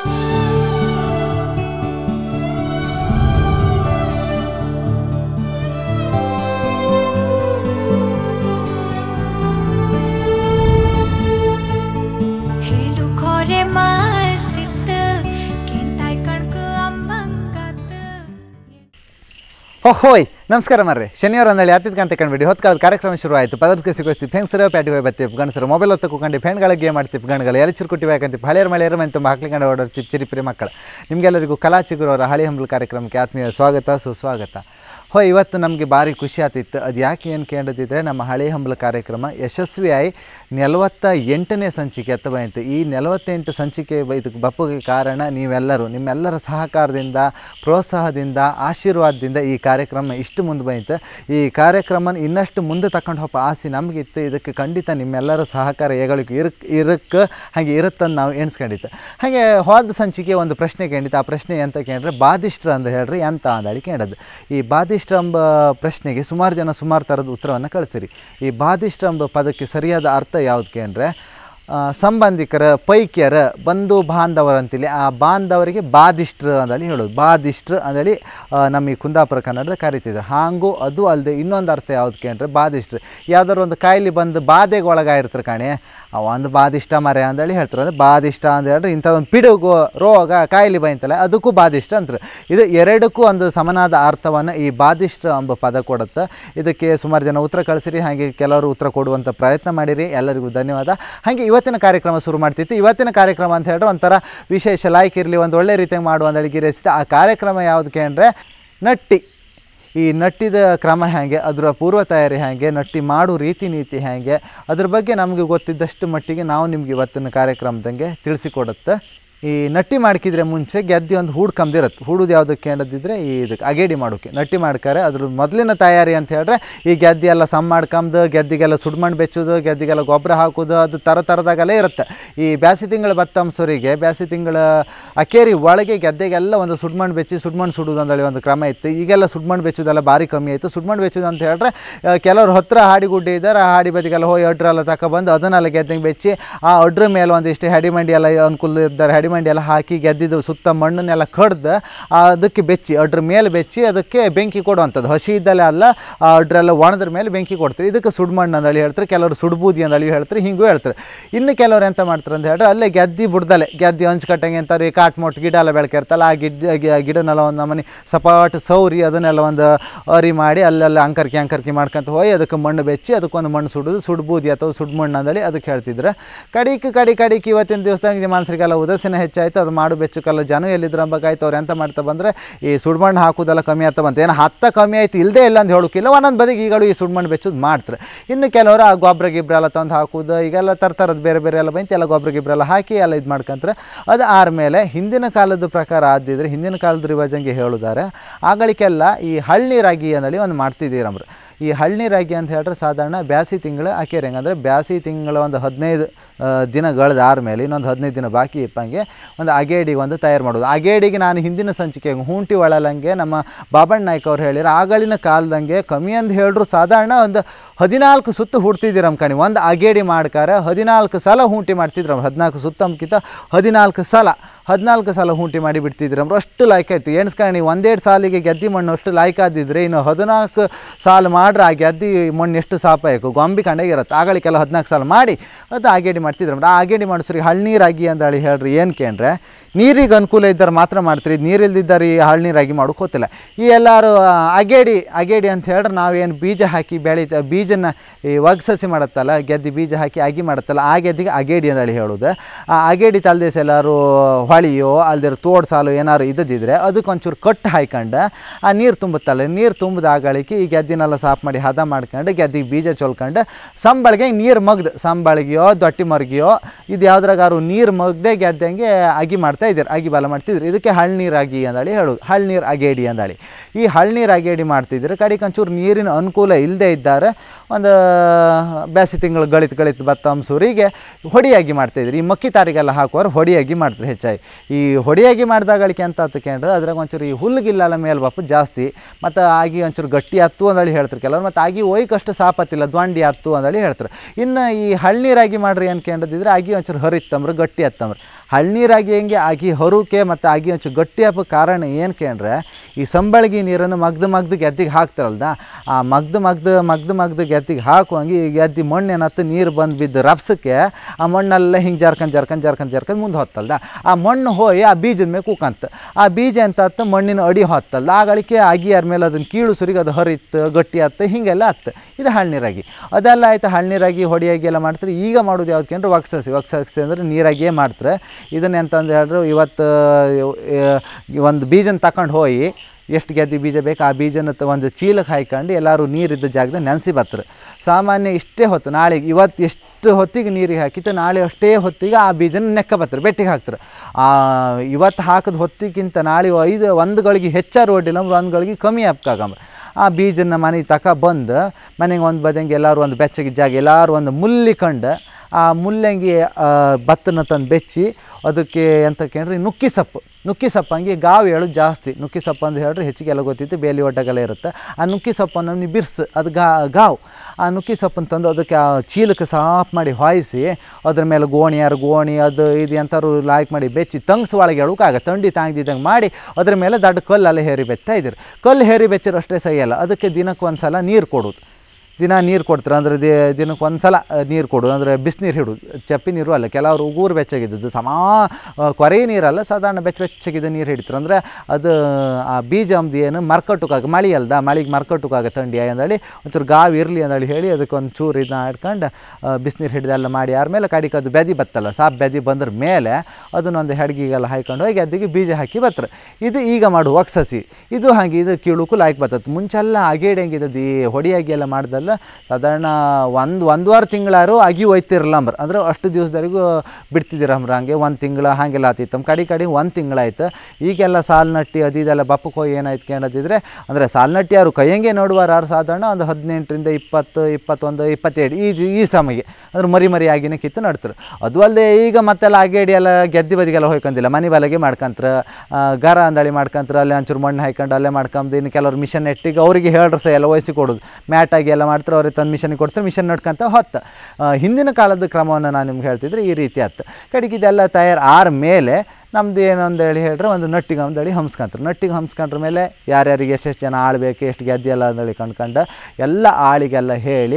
ಹೋಯ್ ನಮಸ್ಕಾರ ಮರ್ರಿ ಶನಿವಾರ ಅಂದೇಳಿ ಆತಿದ್ ಕಂತ ಕಂಡ್ಬಿಡಿ ಹೊತ್ಕಾಲದ ಕಾರ್ಯಕ್ರಮ ಶುರು ಆಯಿತು ಪದರ್ಗೆ ಸಿಗೋಸ್ತಿ ಹೆಂಗಸರ ಪ್ಯಾಟಿ ಹೋಗಿ ಬರ್ತೀವಿ ಗಣಸರು ಮೊಬೈಲ್ ಹೊತ್ತು ಕೂಕೊಂಡು ಫ್ರೆಂಡ್ಗಳಿಗೆ ಗೇಮ್ ಮಾಡ್ತೀವಿ ಗಣಗಳು ಎಲ್ಲಿ ಚುರುಕುಟ್ಟಿ ಬೇಕಂತೀವಿ ಹಳೆಯರ ಮಳೆಯರ ಮನೆ ತುಂಬ ಹಾಕ್ಲಿಕೊಂಡು ಓಡೋರು ಚಿರಿಪಿರಿ ಮಕ್ಕಳು ನಿಮಗೆಲ್ಲರಿಗೂ ಕಲಾ ಚಿಗುರು ಅವರ ಹಳಿ ಹಂಬಲು ಕಾರ್ಯಕ್ರಮಕ್ಕೆ ಆತ್ಮೀಯ ಸ್ವಾಗತ ಸುಸ್ವಾಗತ. ಇವತ್ತು ನಮಗೆ ಭಾರಿ ಖುಷಿ ಆಗ್ತಿತ್ತು. ಅದು ಯಾಕೆ ಏನು ಕೇಳಿದ್ರೆ ನಮ್ಮ ಹಳಿ ಹಂಬಲು ಕಾರ್ಯಕ್ರಮ ಯಶಸ್ವಿಯಾಗಿ 48ನೇ ಸಂಚಿಕೆ ಎತ್ತಬಾಯಿತು. ಈ 48 ಸಂಚಿಕೆ ಇದಕ್ಕೆ ಬಪ್ಪಗೆ ಕಾರಣ ನೀವೆಲ್ಲರೂ ನಿಮ್ಮೆಲ್ಲರ ಸಹಕಾರದಿಂದ ಪ್ರೋತ್ಸಾಹದಿಂದ ಆಶೀರ್ವಾದದಿಂದ ಈ ಕಾರ್ಯಕ್ರಮ ಇಷ್ಟು ಮುಂದೆ ಬಂತು. ಈ ಕಾರ್ಯಕ್ರಮ ಇನ್ನಷ್ಟು ಮುಂದೆ ತಗೊಂಡು ಹೋಗೋ ಆಸೆ ನಮಗಿತ್ತು. ಇದಕ್ಕೆ ಖಂಡಿತ ನಿಮ್ಮೆಲ್ಲರ ಸಹಕಾರ ಹೇಗಳಿಗೆ ಇರಕ್ಕೆ ಹಾಗೆ ಇರುತ್ತಂದು ನಾವು ಎಣಿಸ್ಕೊಂಡಿತ್ತು. ಹಾಗೆ ಹೋದ ಸಂಚಿಕೆ ಒಂದು ಪ್ರಶ್ನೆ ಕೇಳಿತ್ತು. ಆ ಪ್ರಶ್ನೆ ಎಂತ ಕೇಳಿದ್ರೆ ಬಾದಿಷ್ಟ್ರ ಅಂತ ಹೇಳ್ರಿ ಎಂತ ಅಂದೇಳಿ ಕೇಳೋದು. ಈ ಬಾದಿಷ್ಟ್ರ ಎಂಬ ಪ್ರಶ್ನೆಗೆ ಸುಮಾರು ಜನ ಸುಮಾರು ಥರದ ಉತ್ತರವನ್ನು ಕಳಿಸಿರಿ. ಈ ಬಾದಿಷ್ಟ್ರ ಎಂಬ ಪದಕ್ಕೆ ಸರಿಯಾದ ಅರ್ಥ ಯಾವುದಕ್ಕೆ ಅಂದರೆ ಸಂಬಂಧಿಕರ ಪೈಕ್ಯರ ಬಂಧು ಬಾಂಧವರಂತೇಳಿ ಆ ಬಾಂಧವರಿಗೆ ಬಾದಿಷ್ಟ್ರ ಅಂದೇಳಿ ಹೇಳೋದು. ಬಾದಿಷ್ಟ್ರ ಅಂದೇಳಿ ನಮ್ಮ ಈ ಕುಂದಾಪುರ ಕನ್ನಡದ ಕರಿತಿದ್ರು. ಹಾಗೂ ಅದು ಅಲ್ಲದೆ ಇನ್ನೊಂದು ಅರ್ಥ ಯಾವುದಕ್ಕೆ ಅಂದರೆ ಬಾದಿಷ್ಟ್ರ ಯಾವ್ದಾದ್ರು ಒಂದು ಕಾಯಿಲೆ ಬಂದು ಬಾಧೆಗೆ ಒಳಗಾಗಿರ್ತಾರೆ ಕಾಣೆ ಒಂದು ಬಾದಿಷ್ಟ ಮರೆ ಅಂದೇಳಿ ಹೇಳ್ತಾರೆ. ಅಂದರೆ ಬಾದಿಷ್ಟ ಅಂತ ಹೇಳಿದ್ರೆ ಇಂಥದ್ದೊಂದು ಪಿಡುಗು ರೋಗ ಕಾಯಿಲೆ ಬಂತಲ್ಲ ಅದಕ್ಕೂ ಬಾದಿಷ್ಟ ಅಂತಾರೆ. ಇದು ಎರಡಕ್ಕೂ ಒಂದು ಸಮನಾದ ಅರ್ಥವನ್ನು ಈ ಬಾದಿಷ್ಟ ಎಂಬ ಪದ ಕೊಡುತ್ತೆ. ಇದಕ್ಕೆ ಸುಮಾರು ಜನ ಉತ್ತರ ಕಳಿಸಿರಿ. ಹಾಗೆ ಕೆಲವರು ಉತ್ತರ ಕೊಡುವಂಥ ಪ್ರಯತ್ನ ಮಾಡಿರಿ. ಎಲ್ಲರಿಗೂ ಧನ್ಯವಾದ. ಹಾಗೆ ಇವತ್ತಿನ ಕಾರ್ಯಕ್ರಮ ಶುರು ಮಾಡ್ತಿತ್ತು. ಇವತ್ತಿನ ಕಾರ್ಯಕ್ರಮ ಅಂತ ಹೇಳಿದ್ರೆ ಒಂಥರ ವಿಶೇಷ ಲಾಯ್ಕ್ ಇರಲಿ ಒಂದು ಒಳ್ಳೆ ರೀತಿಯಾಗಿ ಮಾಡುವಂದೇಳಿ ಗಿರೈಸಿತ್ತು. ಆ ಕಾರ್ಯಕ್ರಮ ಯಾವುದಕ್ಕೆ ಅಂದರೆ ನಟ್ಟಿ. ಈ ನಟ್ಟಿದ ಕ್ರಮ ಹೇಗೆ, ಅದರ ಪೂರ್ವ ತಯಾರಿ ಹೇಗೆ, ನಟ್ಟಿ ಮಾಡೋ ರೀತಿ ನೀತಿ ಹೇಗೆ, ಅದ್ರ ಬಗ್ಗೆ ನಮಗೆ ಗೊತ್ತಿದ್ದಷ್ಟು ಮಟ್ಟಿಗೆ ನಾವು ನಿಮ್ಗೆ ಇವತ್ತಿನ ಕಾರ್ಯಕ್ರಮದಂಗೆ ತಿಳಿಸಿಕೊಡುತ್ತೆ. ಈ ನಟ್ಟಿ ಮಾಡ್ಕಿದ್ರೆ ಮುಂಚೆ ಗೆದ್ದಿ ಒಂದು ಹೂಡು ಕಮ್ದಿರುತ್ತೆ. ಹೂಡುದು ಯಾವುದಕ್ಕೆ ಏನದಿದ್ರೆ ಈ ಇದಕ್ಕೆ ಅಗೇಡಿ ಮಾಡೋಕ್ಕೆ ನಟ್ಟಿ ಮಾಡ್ತಾರೆ. ಅದ್ರ ಮೊದಲಿನ ತಯಾರಿ ಅಂತ ಹೇಳಿದ್ರೆ ಈ ಗೆದ್ದಿ ಎಲ್ಲ ಸಮ್ ಮಾಡ್ಕೊಂಬದು ಗೆದ್ದಿಗೆಲ್ಲ ಸುಡ್ಮಣ್ಣು ಬೆಚ್ಚೋದು ಗೆದ್ದಿಗೆಲ್ಲ ಗೊಬ್ಬರ ಹಾಕೋದು ಅದು ಥರದಾಗೆಲ್ಲ ಇರುತ್ತೆ. ಈ ಬ್ಯಾಸಿ ತಿಂಗಳ ಭತ್ತಂಸರಿಗೆ ಬ್ಯಾಸಿ ತಿಂಗಳ ಅಕೇರಿ ಒಳಗೆ ಗೆದ್ದೆಗೆಲ್ಲ ಒಂದು ಸುಡ್ಮಣ್ಣು ಬೆಚ್ಚಿ ಸುಡ್ಮಣ್ಣು ಸುಡೋದು ಅಂದೇಳಿ ಒಂದು ಕ್ರಮ ಇತ್ತು. ಈಗೆಲ್ಲ ಸುಡ್ಮಣ್ಣು ಬೆಚ್ಚೋದೆಲ್ಲ ಭಾರಿ ಕಮ್ಮಿ ಆಯಿತು. ಸುಡ್ಮಣ್ಣು ಬೆಚ್ಚೋದು ಅಂತ ಹೇಳಿದ್ರೆ ಕೆಲವರು ಹತ್ತಿರ ಹಾಡಿಗುಡ್ಡೆ ಇದ್ದಾರೆ. ಆ ಹಾಡಿ ಬದಿಗೆಲ್ಲ ಹೋಗಿ ಅಡ್ರೆಲ್ಲ ತಗೊಬಂದು ಅದನ್ನೆಲ್ಲ ಗೆದ್ದಂಗೆ ಬೆಚ್ಚಿ ಆ ಅಡ್ರ ಮೇಲೆ ಒಂದಿಷ್ಟು ಹೆಡಿಮಂಡಿ ಎಲ್ಲ ಅನುಕೂಲ ಇದ್ದಾರೆ ಹೆಡಿಮಂಡಿ ಎಲ್ಲ ಹಾಕಿ ಗೆದ್ದಿದ್ದು ಸುತ್ತ ಮಣ್ಣನ್ನೆಲ್ಲ ಕಡ್ದು ಅದಕ್ಕೆ ಬೆಚ್ಚಿ ಅಡ್ರ ಮೇಲೆ ಬೆಚ್ಚಿ ಅದಕ್ಕೆ ಬೆಂಕಿ ಕೊಡುವಂಥದ್ದು. ಹಸಿ ಇದ್ದಲ್ಲೇ ಅಲ್ಲ ಆ ಅಡ್ರೆಲ್ಲ ಒಣದ್ರ ಮೇಲೆ ಬೆಂಕಿ ಕೊಡ್ತಾರೆ. ಇದಕ್ಕೆ ಸುಡ್ಮಣ್ಣು ಅಂದೇಳಿ ಹೇಳ್ತಾರೆ. ಕೆಲವರು ಸುಡ್ಬೂದಿ ಅಂದೇಳಿ ಹೇಳ್ತಾರೆ. ಹಿಂಗೂ ಹೇಳ್ತಾರೆ. ಇನ್ನು ಕೆಲವ್ರು ಎಂತ ಮಾಡ್ತಾರೆ ಅಂತ ಹೇಳಿದ್ರೆ ಅಲ್ಲೇ ಗೆದ್ದಿ ಬಿಡ್ದಲೆ ಗೆದ್ದಿ ಹಂಚು ಕಟ್ಟಂಗೆ ಅಂತಾರೆ. ಕಾಟ್ ಮೊಟ್ಟು ಗಿಡ ಎಲ್ಲ ಬೆಳ್ಕಿರ್ತಲ್ಲ ಆ ಗಿಡನೆಲ್ಲ ಒಂದು ನಮ್ಮನೆ ಸಪಾಟ್ ಸೌರಿ ಅದನ್ನೆಲ್ಲ ಒಂದು ಅರಿ ಮಾಡಿ ಅಲ್ಲೆಲ್ಲ ಅಂಕರ್ಕಿ ಮಾಡ್ಕೊಂತ ಹೋಗಿ ಅದಕ್ಕೆ ಮಣ್ಣು ಬೆಚ್ಚಿ ಅದಕ್ಕೊಂದು ಮಣ್ಣು ಸುಡೋದು ಸುಡ್ಬೂದಿ ಅಥವಾ ಸುಡ್ಮಣ್ಣು ಅಂದೇಳಿ ಅದಕ್ಕೆ ಹೇಳ್ತಿದ್ರು. ಕಡಿಕ್ ಇವತ್ತಿನ ದಿವಸದಾಗ ಮನುಷ್ಯರಿಗೆಲ್ಲ ಉದಾಸೀನ ಹೆಚ್ಚಾಯಿತು. ಅದು ಮಾಡು ಬೆಚ್ಚಕ್ಕಲ್ಲ ಜನ ಎಲ್ಲಿದ್ರು ಅಂಬಕಾಯ್ತು. ಅವ್ರು ಎಂತ ಮಾಡ್ತಾ ಬಂದರೆ ಈ ಸುಡ್ಮಣ್ಣು ಹಾಕೋದೆಲ್ಲ ಕಮ್ಮಿ ಆಗ್ತಾ ಬಂತು. ಏನು ಕಮ್ಮಿ ಆಯ್ತು ಇಲ್ಲದೇ ಇಲ್ಲ ಅಂತ ಹೇಳೋಕ್ಕಿಲ್ಲ. ಒಂದೊಂದು ಬದಿಗೆ ಈಗಳು ಈ ಸುಡ್ಮಣ್ಣು ಬೆಚ್ಚೋದು ಮಾಡ್ತಾರೆ. ಇನ್ನು ಕೆಲವರು ಆ ಗೊಬ್ಬರ ಗಿಬ್ಬರ ಎಲ್ಲ ತಂದು ಹಾಕೋದು ಈಗೆಲ್ಲ ತರ್ತರದ್ದು ಬೇರೆ ಎಲ್ಲ ಬಂತು. ಎಲ್ಲ ಗೊಬ್ಬರ ಗಿಬ್ಬರ ಎಲ್ಲ ಹಾಕಿ ಎಲ್ಲ ಇದು ಮಾಡ್ಕೊಂತಾರೆ. ಅದು ಆದಮೇಲೆ ಹಿಂದಿನ ಕಾಲದ ಪ್ರಕಾರ ಆದಿದ್ರೆ ಹಿಂದಿನ ಕಾಲದ ರಿವಾಜಂಗೆ ಹೇಳುತ್ತಾರೆ ಆಗಳಿಗೆಲ್ಲ ಈ ಹಳ್ಳಿ ರಾಗಿ ಅಂದೇಳಿ ಒಂದು ಮಾಡ್ತಿದ್ದೀರಮ್ರು. ಈ ಹಳ್ಳಿ ರಾಗಿ ಅಂತ ಹೇಳಿದ್ರೆ ಸಾಧಾರಣ ಬ್ಯಾಸಿ ತಿಂಗಳು ಹಾಕ್ಯಾರ. ಹೆಂಗಂದ್ರೆ ಬ್ಯಾಸಿ ತಿಂಗಳ ಒಂದು 15 ದಿನಗಳಾದ್ಮೇಲೆ ಇನ್ನೊಂದು 15 ದಿನ ಬಾಕಿ ಇಪ್ಪಂಗೆ ಒಂದು ಅಗೇಡಿಗೆ ಒಂದು ತಯಾರು ಮಾಡೋದು. ಅಗೇಡಿಗೆ ನಾನು ಹಿಂದಿನ ಸಂಚಿಕೆ ಹೂಂಟಿ ಒಳಲಂಗೆ ನಮ್ಮ ಬಾಬಣ್ಣ ನಾಯ್ಕ ಅವ್ರು ಹೇಳಿರು ಆಗಳಿನ ಕಾಲದಂಗೆ ಕಮ್ಮಿ ಅಂತ ಹೇಳಿದ್ರು ಸಾಧಾರಣ ಒಂದು 14 ಸುತ್ತು ಹುಡ್ತಿದ್ದೀರಮ್ಮ ಕಣಿ. ಒಂದು ಅಗೇಡಿ ಮಾಡ್ತಾರೆ 14 ಸಲ ಹೂಂಟಿ ಮಾಡ್ತಿದ್ರಮ್ಮ. 14 ಸುತ್ತಮ್ಕಿಂತ 14 ಸಲ ಹೂಂಟಿ ಮಾಡಿ ಬಿಡ್ತಿದ್ರಮ್ಮ. ಅಷ್ಟು ಲಾಯ್ಕ್ ಆಯಿತು. ಎಣ್ಸ್ಕಣಿ ಒಂದೆರಡು ಸಾಲಿಗೆ ಗೆದ್ದಿ ಮಣ್ಣು ಅಷ್ಟು ಲಾಯ್ಕ್ ಆದಿದ್ರೆ ಇನ್ನು 14 ಸಾಲು ಮಾಡ್ರೆ ಆ ಗೆದ್ದಿ ಮಣ್ಣು ಎಷ್ಟು ಸಾಪಾಯಕು ಗೊಂಬಿ ಕಂಡಾಗಿರುತ್ತೆ. ಆಗಳಿಗೆಲ್ಲ 14 ಸಾಲು ಮಾಡಿ ಅದು ಅಗೇಡಿ ಮಾಡ್ತಿದ್ರು. ಆ ಅಗೇಡಿ ಮಾಡಿಸ್ರಿಗೆ ಹಳ್ಳಿ ರಾಗಿ ಅಂದೇಳಿ ಹೇಳ್ರಿ. ಏನಕ್ಕೆ ಅಂದರೆ ನೀರಿಗೆ ಅನುಕೂಲ ಇದ್ದಾರೆ ಮಾತ್ರ ಮಾಡ್ತೀರಿ. ನೀರಿಲ್ದಿದ್ದಾರೆ ಈ ಹಳ್ಳಿ ರಾಗಿ ಮಾಡೋಕೆ ಗೊತ್ತಿಲ್ಲ. ಈ ಎಲ್ಲರೂ ಅಗೇಡಿ ಅಂತ ಹೇಳಿದ್ರೆ ನಾವೇನು ಬೀಜ ಹಾಕಿ ಬೀಜನ ಈ ಒಗ್ಸಸಿ ಮಾಡುತ್ತಲ್ಲ ಗೆದ್ದಿ ಬೀಜ ಹಾಕಿ ಅಗಿ ಮಾಡುತ್ತಲ್ಲ ಆ ಗೆದ್ದಿಗೆ ಅಗೇಡಿ ಅಂದೇಳಿ ಹೇಳೋದು. ಆ ಅಗೇಡಿ ತಲ್ದೇಸ ಎಲ್ಲರೂ ಹೊಳಿಯೋ ಅಲ್ದಿರೋ ತೋಡು ಸಾಲು ಏನಾರು ಇದ್ದಿದ್ರೆ ಅದಕ್ಕೆ ಒಂಚೂರು ಕಟ್ಟು ಹಾಯ್ಕೊಂಡು ಆ ನೀರು ತುಂಬುತ್ತಲ್ಲ ನೀರು ತುಂಬಿದ ಆಗಳಿಕೆ ಈ ಗೆದ್ದಿನೆಲ್ಲ ಸಾಫ್ ಮಾಡಿ ಹದ ಮಾಡ್ಕೊಂಡು ಗೆದ್ದಿಗೆ ಬೀಜ ಚೊಲ್ಕೊಂಡು ಸಂಬಳಿಗೆ ನೀರು ಮಗ್ದು ಸಂಬಳಿಗೆಯೋ ದೊಟ್ಟಿ ಮರ್ಗಿಯೋ ಇದು ಯಾವ್ದ್ರಾಗಾರು ನೀರು ಮಗ್ದೆ ಗೆದ್ದಂಗೆ ಅಗಿ ಅಗಿ ಬಾಲ ಮಾಡ್ತಿದ್ರು. ಇದಕ್ಕೆ ಹಳ್ನೀರು ಅಗಿ ಅಂದೇಳಿ ಹೇಳೋದು. ಹಳ್ನೀರು ಅಗೇಡಿ ಅಂದೇಳಿ. ಈ ಹಳ್ನೀರು ಅಗೇಡಿ ಮಾಡ್ತಿದ್ರು. ಕಡೆಗೆ ಒಂಚೂರು ನೀರಿನ ಅನುಕೂಲ ಇಲ್ಲದೆ ಇದ್ದಾರೆ ಒಂದು ಬ್ಯಾಸಿ ತಿಂಗಳು ಗಳಿತ್ ಭತ್ತ ಅಂಸೂರಿಗೆ ಹೊಡಿಯಾಗಿ ಮಾಡ್ತಾಯಿದ್ರು. ಈ ಮಕ್ಕಿ ತಾರಿಗೆಲ್ಲ ಹಾಕುವರು ಹೊಡಿಯಾಗಿ ಮಾಡ್ತಾರೆ ಹೆಚ್ಚಾಗಿ. ಈ ಹೊಡಿಯಾಗಿ ಮಾಡಿದಾಗಳಿಕೆ ಅಂತ ಕೇಂದ್ರ ಅದ್ರಾಗ ಒಂಚೂರು ಈ ಹುಲ್ಲುಗಿಲ್ಲ ಮೇಲೆ ಬಾಪು ಜಾಸ್ತಿ ಮತ್ತು ಆಗಿ ಒಂಚೂರು ಗಟ್ಟಿ ಹತ್ತು ಅಂದೇಳಿ ಹೇಳ್ತಾರೆ ಕೆಲವ್ರು, ಮತ್ತು ಆಗಿ ಒಯ್ಕಷ್ಟು ಸಾಪತ್ತಿಲ್ಲ ದ್ವಂಡಿ ಹತ್ತು ಅಂದೇಳಿ ಹೇಳ್ತಾರೆ. ಇನ್ನು ಈ ಹಳ್ನೀರಾಗಿ ಮಾಡ್ರಿ ಅನ್ಕೊಂಡಿದ್ರೆ ಆಗಿ ಒಂಚೂರು ಹರಿತ್ತಂಬ್ರೆ ಗಟ್ಟಿ ಹತ್ತಂಬ್ರೆ. ಹಳ್ನೀರಾಗಿ ಹೆಂಗೆ ಆಗಿ ಹೊರಕೆ ಮತ್ತು ಆಗಿ ಒಂಚೂರು ಗಟ್ಟಿ ಹಬ್ಬ ಕಾರಣ ಏನು ಕೇಂದ್ರೆ ಈ ಸಂಬಳಗಿ ನೀರನ್ನು ಮಗ್ದು ಗೆದ್ದಿಗೆ ಹಾಕ್ತಾರಲ್ದ, ಆ ಮಗ್ದು ಗೆದ್ದಿಗೆ ಹಾಕುವಂಗೆ ಈ ಗೆದ್ದಿ ಮಣ್ಣು ಏನತ್ತು ನೀರು ಬಂದು ಬಿದ್ದು ರಪ್ಸಕ್ಕೆ ಆ ಮಣ್ಣೆಲ್ಲ ಹಿಂಗೆ ಜರ್ಕಂಡ್ ಮುಂದೆ ಹೊತ್ತಲ್ದ, ಆ ಮಣ್ಣು ಹೋಗಿ ಆ ಬೀಜದ ಮೇಲೆ ಕೂಕಂತ, ಆ ಬೀಜ ಅಂತ ಮಣ್ಣಿನ ಅಡಿ ಹೊತ್ತಲ್ದ, ಆಗಳಿಕೆ ಆಗಿ ಯಾರ ಮೇಲೆ ಅದನ್ನು ಕೀಳು ಸುರಿಗೆ ಅದು ಹರಿತ್ತು ಗಟ್ಟಿ ಹತ್ತು ಹೀಗೆಲ್ಲ ಹತ್ತು. ಇದು ಹಳ್ನೀರಾಗಿ. ಅದೆಲ್ಲ ಆಯ್ತು, ಹಳ್ನೀರಾಗಿ ಹೊಡಿಯಾಗಿ ಎಲ್ಲ ಮಾಡ್ತಾರೆ. ಈಗ ಮಾಡೋದು ಯಾವ್ದು ಅಂದ್ರೆ ಒಗ್ಸಸಿ ಅಂದರೆ ನೀರಾಗಿಯೇ ಮಾಡ್ತಾರೆ. ಇದನ್ನ ಎಂತಂದು ಹೇಳಿದ್ರು, ಇವತ್ತು ಒಂದು ಬೀಜನ ತಗೊಂಡು ಹೋಗಿ ಎಷ್ಟು ಗೆದ್ದಿ ಬೀಜ ಬೇಕು ಆ ಬೀಜನ ಒಂದು ಚೀಲಕ್ಕೆ ಹಾಯ್ಕೊಂಡು ಎಲ್ಲರೂ ನೀರಿದ್ದ ಜಾಗದಾಗ ನೆನೆಸಿ ಬರ್ತಾರೆ. ಸಾಮಾನ್ಯ ಇಷ್ಟೇ ಹೊತ್ತು, ನಾಳೆಗೆ ಇವತ್ತು ಎಷ್ಟು ಹೊತ್ತಿಗೆ ನೀರಿಗೆ ಹಾಕಿತ್ತು ನಾಳೆ ಅಷ್ಟೇ ಹೊತ್ತಿಗೆ ಆ ಬೀಜನ ನೆಕ್ಕ ಬರ್ತಾರೆ, ಬೆಟ್ಟಿಗೆ ಹಾಕ್ತಾರೆ. ಇವತ್ತು ಹಾಕಿದ ಹೊತ್ತಿಗಿಂತ ನಾಳೆ ಒಂದು ಗಳಿಗೆ ಹೆಚ್ಚಾರು ಒಡ್ಡಿಲ್ಲ ಅಂದ್ರೆ ಒಂದು ಗಳಿಗೆ ಕಮ್ಮಿ ಹಾಕಾಗಂಬ್ರೆ. ಆ ಬೀಜನ ಮನೆಗೆ ಬಂದು ಮನೆಗೆ ಒಂದು ಬದಂಗೆ ಎಲ್ಲರೂ ಒಂದು ಬೆಚ್ಚಗಿದ್ದ ಜಾಗ ಎಲ್ಲರೂ ಒಂದು ಮುಲ್ಲಿಕೊಂಡು ಆ ಮುಲ್ಲಂಗಿ ಭತ್ತನ ತಂದು ಬೆಚ್ಚಿ ಅದಕ್ಕೆ ಎಂತ ಕೇಳ್ರಿ ನುಕ್ಕಿ ಸೊಪ್ಪು ಹಂಗೆ ಗಾವು ಹೇಳೋದು ಜಾಸ್ತಿ. ನುಕ್ಕಿ ಸೊಪ್ಪು ಅಂತ ಹೇಳಿದ್ರೆ ಹೆಚ್ಚಿಗೆ ಎಲ್ಲ ಗೊತ್ತಿತ್ತು, ಬೇಲಿ ಒಡ್ಡಗೆಲ್ಲ ಇರುತ್ತೆ. ಆ ನುಕ್ಕಿ ಸೊಪ್ಪನ್ನು ನೀವು ಬಿರ್ಸು ಅದು ಗಾವು. ಆ ನುಕ್ಕಿ ಸೊಪ್ಪನ್ನು ತಂದು ಅದಕ್ಕೆ ಆ ಚೀಲಕ್ಕೆ ಸಾಫ್ ಮಾಡಿ ಹಾಯಿಸಿ ಅದ್ರ ಮೇಲೆ ಗೋಣಿ ಅದು ಇದು ಎಂಥವ್ರು ಲಾಯ್ಕ್ ಮಾಡಿ ಬೆಚ್ಚಿ ತಂಗ್ಸು ಒಳಗೆ ಹೇಳೋಕ್ಕಾಗ ತಂಡಿ ತಾಂಗ್ದಿದ್ದಂಗೆ ಮಾಡಿ ಅದ್ರ ಮೇಲೆ ದೊಡ್ಡ ಕಲ್ಲಲ್ಲಿ ಹೇರಿ ಬೆಚ್ತಾ ಇದ್ದೀರಿ. ಕಲ್ಲು ಹೇರಿ ಬೆಚ್ಚಿರೋ ಅಷ್ಟೇ ಸಹಿಯಲ್ಲ, ಅದಕ್ಕೆ ದಿನಕ್ಕೆ ಒಂದು ಸಲ ನೀರು ಕೊಡೋದು. ದಿನ ನೀರು ಕೊಡ್ತಾರೆ ಅಂದರೆ ದಿನಕ್ಕೆ ಒಂದು ಸಲ ನೀರು ಕೊಡೋದು, ಅಂದರೆ ಬಿಸಿನೀರು ಹಿಡೋದು, ಚಪ್ಪಿ ನೀರು ಅಲ್ಲ. ಕೆಲವರು ಉಗುರು ಬೆಚ್ಚಗಿದ್ದದ್ದು ಕೊರೆ ನೀರಲ್ಲ, ಸಾಧಾರಣ ಬೆಚ್ಚಗಿದ್ದ ನೀರು ಹಿಡಿತಾರೆ. ಅಂದರೆ ಅದು ಆ ಬೀಜ ಅಂದು ಏನು ಮರ್ಕಟ್ಟುಕಾಗ ಮಳೆ ಅಲ್ದ, ಮಳೆಗೆ ಮರ್ಕಟ್ಟುಕಾಗ ತಂಡಿ ಅಂದೇಳಿ ಒಂಚೂರು ಗಾವು ಇರಲಿ ಅಂದೇಳಿ ಹೇಳಿ ಅದಕ್ಕೆ ಒಂದು ಚೂರು ಇದನ್ನ ಹಿಡ್ಕೊಂಡು ಬಿಸಿನೀರು ಹಿಡಿದೆಲ್ಲ ಮಾಡಿ ಆದಮೇಲೆ ಕಡಿಗೆ ಅದು ಬೆದಿ ಬತ್ತಲ್ಲ, ಸಾಪ್ ಬೆದಿ ಬಂದ್ರ ಮೇಲೆ ಅದನ್ನೊಂದು ಹೆಡ್ಗಿಗೆಲ್ಲ ಹಾಕ್ಕೊಂಡು ಹೋಗಿ ಅದಕ್ಕೆ ಬೀಜ ಹಾಕಿ ಬರ್ತಾರೆ. ಇದು ಈಗ ಮಾಡುವ ಒಗ್ಸಸಿ. ಇದು ಹಾಗೆ ಇದು ಕೀಳುಕು ಲಾಯ್ಕ್ ಬರ್ತದೆ. ಮುಂಚೆಲ್ಲ ಅಗೇಡಿ ಹೆಂಗಿದ್ದದ್ದು ಈ ಹೊಡಿಯಾಗಿ ಎಲ್ಲ ಮಾಡ್ದಲ್ಲ ಸಾಧಾರಣ ಒಂದು ವಾರ ತಿಂಗಳಾರು ಅಗಿ ಹೋಯ್ತಿರಲ್ಲ ಅಂಬ್ರ, ಅಂದರೆ ಅಷ್ಟು ದಿವಸದವರೆಗೂ ಬಿಡ್ತಿದ್ದೀರಂಬ್ರ. ಹಂಗೆ ಒಂದು ತಿಂಗಳು ಹಾಗೆಲ್ಲ ಆತಿತ್ತು. ಕಡೆ 1 ತಿಂಗಳಾಯ್ತು. ಈಗೆಲ್ಲ ಸಾಲು ನಟ್ಟಿ ಅದು ಇದೆಲ್ಲ ಬಪ್ಪಕ್ಕೆ ಹೋಗಿ ಏನಾಯ್ತು ಕೇಳದಿದ್ರೆ, ಅಂದರೆ ಸಾಲು ನಟ್ಟಿ ಯಾರು ಕೈಯಂಗೆ ನೋಡುವಾರು ಸಾಧಾರಣ ಒಂದು 18ರಿಂದ 20, 21, 27 ಈ ಸಮಯ ಅಂದ್ರೆ ಮರಿ ಆಗಿನೇ ಕಿತ್ತು ನಡ್ತಾರೆ. ಅದು ಅಲ್ಲದೆ ಈಗ ಮತ್ತೆಲ್ಲ ಅಗೇಡಿ ಎಲ್ಲ ಗೆದ್ದಿ ಬದಿಗೆಲ್ಲ ಹೋಯ್ಕೊಂಡಿಲ್ಲ, ಮನೆ ಬಲೆಗೆ ಮಾಡ್ಕೊಂತಾರೆ, ಗರ ಅಂದಳಿ ಮಾಡ್ಕೊಂತಾರೆ, ಅಲ್ಲೇ ಒಂಚೂರು ಮಣ್ಣು ಹಾಯ್ಕೊಂಡು ಅಲ್ಲೇ ಮಾಡ್ಕೊಂಡು. ಇನ್ನು ಕೆಲವ್ರು ಮಿಷನ್ ನೆಟ್ಟಿಗೆ ಅವರಿಗೆ ಹೇಳ್ರೆ ಸಹ ಎಲ್ಲ ವಹಿಸಿ ಕೊಡೋದು, ಮ್ಯಾಟಾಗಿ ಎಲ್ಲ ಮಾಡ್ತಾರೆ, ಅವ್ರಿಗೆ ತಂದು ಮಿಷನ್ಗೆ ಕೊಡ್ತಾರೆ, ಮಿಷನ್ ನಡ್ಕೊಂತ ಹೊತ್ತು. ಹಿಂದಿನ ಕಾಲದ ಕ್ರಮವನ್ನು ನಾನು ನಿಮ್ಗೆ ಹೇಳ್ತಿದ್ರೆ ಈ ರೀತಿ ಆಯ್ತು. ಕಡೆಗೆ ಇದೆಲ್ಲ ತಯಾರು ಆದ ಮೇಲೆ ನಮ್ದು ಏನೊಂದು ಹೇಳ್ರೆ ಒಂದು ನಟ್ಟಿಗೆ ಅಂದೇಳಿ ಹಂಸ್ಕೊಂತಾರೆ. ನಟ್ಟಿಗೆ ಹಂಸ್ಕೊಂಡ್ರ ಮೇಲೆ ಯಾರ್ಯಾರಿಗೆ ಎಷ್ಟೆಷ್ಟು ಜನ ಆಳ್ಬೇಕು, ಎಷ್ಟು ಗೆದ್ದಿ ಎಲ್ಲ ಅಂದೇಳಿ ಕಂಡ್ಕೊಂಡು ಎಲ್ಲ ಆಳಿಗೆಲ್ಲ ಹೇಳಿ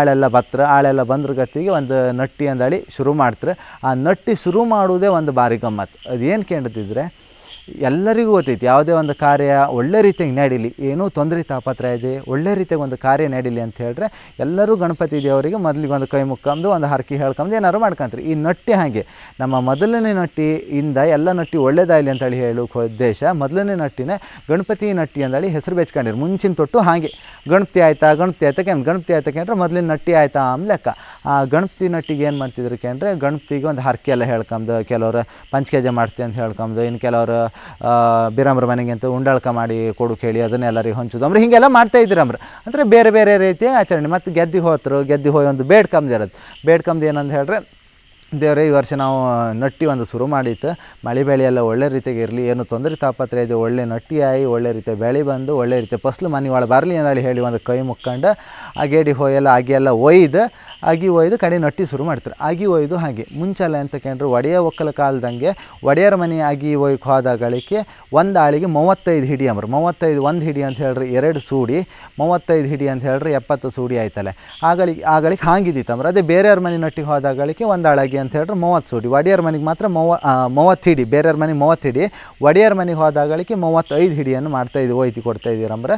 ಆಳೆಲ್ಲ ಬಂದ್ರ ಗತಿಗೆ ಒಂದು ನಟ್ಟಿ ಅಂದೇಳಿ ಶುರು ಮಾಡ್ತಾರೆ. ಆ ನಟ್ಟಿ ಶುರು ಮಾಡುವುದೇ ಒಂದು ಭಾರಿ ಗಮ್ಮತ್ತು. ಅದೇನು ಕೇಳ್ತಿದ್ರೆ ಎಲ್ಲರಿಗೂ ಗೊತ್ತೈತಿ, ಯಾವುದೇ ಒಂದು ಕಾರ್ಯ ಒಳ್ಳೆ ರೀತಿಯಾಗಿ ನಡೀಲಿ, ಏನೂ ತೊಂದರೆ ತಾಪತ್ರ ಇದೆ, ಒಳ್ಳೆ ರೀತಿಯಾಗಿ ಒಂದು ಕಾರ್ಯ ನಡೀಲಿ ಅಂತ ಹೇಳಿದ್ರೆ ಎಲ್ಲರೂ ಗಣಪತಿ ದೇವರಿಗೆ ಮೊದಲಿಗೆ ಒಂದು ಕೈ ಮುಕ್ಕೊಂದು ಒಂದು ಹರಕೆ ಹೇಳ್ಕೊಂಡು ಏನಾದ್ರು ಮಾಡ್ಕೊಂತಾರೆ. ಈ ನಟ್ಟಿ ಹಾಗೆ ನಮ್ಮ ಮೊದಲನೇ ನಟ್ಟಿಯಿಂದ ಎಲ್ಲ ನಟ್ಟಿ ಒಳ್ಳೇದಾಗಲಿ ಅಂತೇಳಿ ಹೇಳೋಕೆ ಉದ್ದೇಶ. ಮೊದಲನೇ ನಟ್ಟಿನೇ ಗಣಪತಿ ನಟ್ಟಿ ಅಂದೇಳಿ ಹೆಸರು ಬೆಚ್ಕೊಂಡಿರು. ಮುಂಚಿನ ತೊಟ್ಟು ಹಾಗೆ ಗಣಪತಿ ಆಯ್ತಾ ಕೇಂದ್ರ ಮೊದಲಿನ ನಟ್ಟಿ ಆಯ್ತಾ ಲೆಕ್ಕ. ಆ ಗಣಪತಿ ನಟ್ಟಿಗೆ ಏನು ಮಾಡ್ತಿದ್ರು ಕೇಂದ್ರೆ ಗಣಪತಿಗೆ ಒಂದು ಹರಕೆ ಎಲ್ಲ ಹೇಳ್ಕೊಂಡು, ಕೆಲವರು ಪಂಚಕೆಜೆ ಮಾಡ್ತೀವಿ ಅಂತ ಹೇಳ್ಕೊಂಡು, ಇನ್ನು ಕೆಲವರು ಬಿರಾಮ್ರ ಮನೆಗೆ ಅಂತ ಉಂಡಾಳ್ಕ ಮಾಡಿ ಕೊಡು ಕೇಳಿ ಅದನ್ನೆಲ್ಲರಿಗೆ ಹಂಚೋದು ಅಂದ್ರೆ ಹೀಗೆಲ್ಲ ಮಾಡ್ತಾ ಇದ್ದೀರಂಬ್ರ. ಅಂದರೆ ಬೇರೆ ರೀತಿಯ ಆಚರಣೆ. ಮತ್ತು ಗೆದ್ದಿ ಹೋಗಿ ಒಂದು ಬೇಡ್ಕಂದು ಇರೋದು. ಬೇಡ್ಕಂದು ಏನಂತ ಹೇಳಿದ್ರೆ, ದೇವರೇ ಈ ವರ್ಷ ನಾವು ನಟ್ಟಿ ಒಂದು ಶುರು ಮಾಡಿತ್ತು, ಮಳೆ ಬೆಳೆ ಎಲ್ಲ ಒಳ್ಳೆ ರೀತಿಯಾಗಿ ಇರಲಿ, ಏನು ತೊಂದರೆ ತಾಪತ್ರ ಇದೆ, ಒಳ್ಳೆ ನಟ್ಟಿ ಆಗಿ ಒಳ್ಳೆ ರೀತಿಯ ಬೆಳೆ ಬಂದು ಒಳ್ಳೆ ರೀತಿಯ ಫಸ್ಲು ಮನೆ ಒಳಗೆ ಬರಲಿ ಅಂತೇಳಿ ಹೇಳಿ ಒಂದು ಕೈ ಮುಕ್ಕೊಂಡು ಅಗೇಡಿ ಆಗಿ ಒಯ್ದು ಕಡೆ ನಟ್ಟಿ ಶುರು ಮಾಡ್ತಾರೆ. ಆಗಿ ಒಯ್ದು ಹಾಗೆ ಮುಂಚೆಲ್ಲ ಅಂತ ಕೇಂದ್ರ ಒಡೆಯ ಒಕ್ಕಲ ಕಾಲದಂಗೆ ಒಡೆಯರ ಮನೆ ಆಗಿ ಒಯ್ಗೆ ಹೋದಾಗಳಿಗೆ ಒಂದು ಆಳಿಗೆ 35 ಹಿಡಿ ಅಂಬ್ರು. 35 ಒಂದು ಹಿಡಿ ಅಂತ ಹೇಳ್ರಿ 2 ಸೂಡಿ, 35 ಹಿಡಿ ಅಂತ ಹೇಳ್ರಿ 70 ಸೂಡಿ ಆಯ್ತಲ್ಲ. ಆಗಳಿಗೆ ಹಾಂಗಿದ್ದಿತ್ತಂಬ್ರ. ಅದೇ ಬೇರೆಯವ್ರ ಮನೆ ನಟ್ಟಿಗೆ ಹೋದಾಗಳಿಗೆ ಒಂದು ಆಳಾಗಿ ಅಂತ ಹೇಳ್ರಿ 30 ಸೂಡಿ. ಒಡೆಯರ ಮನೆಗೆ ಮಾತ್ರ 30 ಹಿಡಿ, ಬೇರೆಯವ್ರ ಮನೆಗೆ 30 ಹಿಡಿ, ಒಡೆಯರ ಮನೆಗೆ ಹೋದಾಗಳಿಗೆ 35 ಹಿಡಿಯನ್ನು ಒಯ್ದು ಕೊಡ್ತಾ ಇದ್ದೀರಂಬ್ರೆ.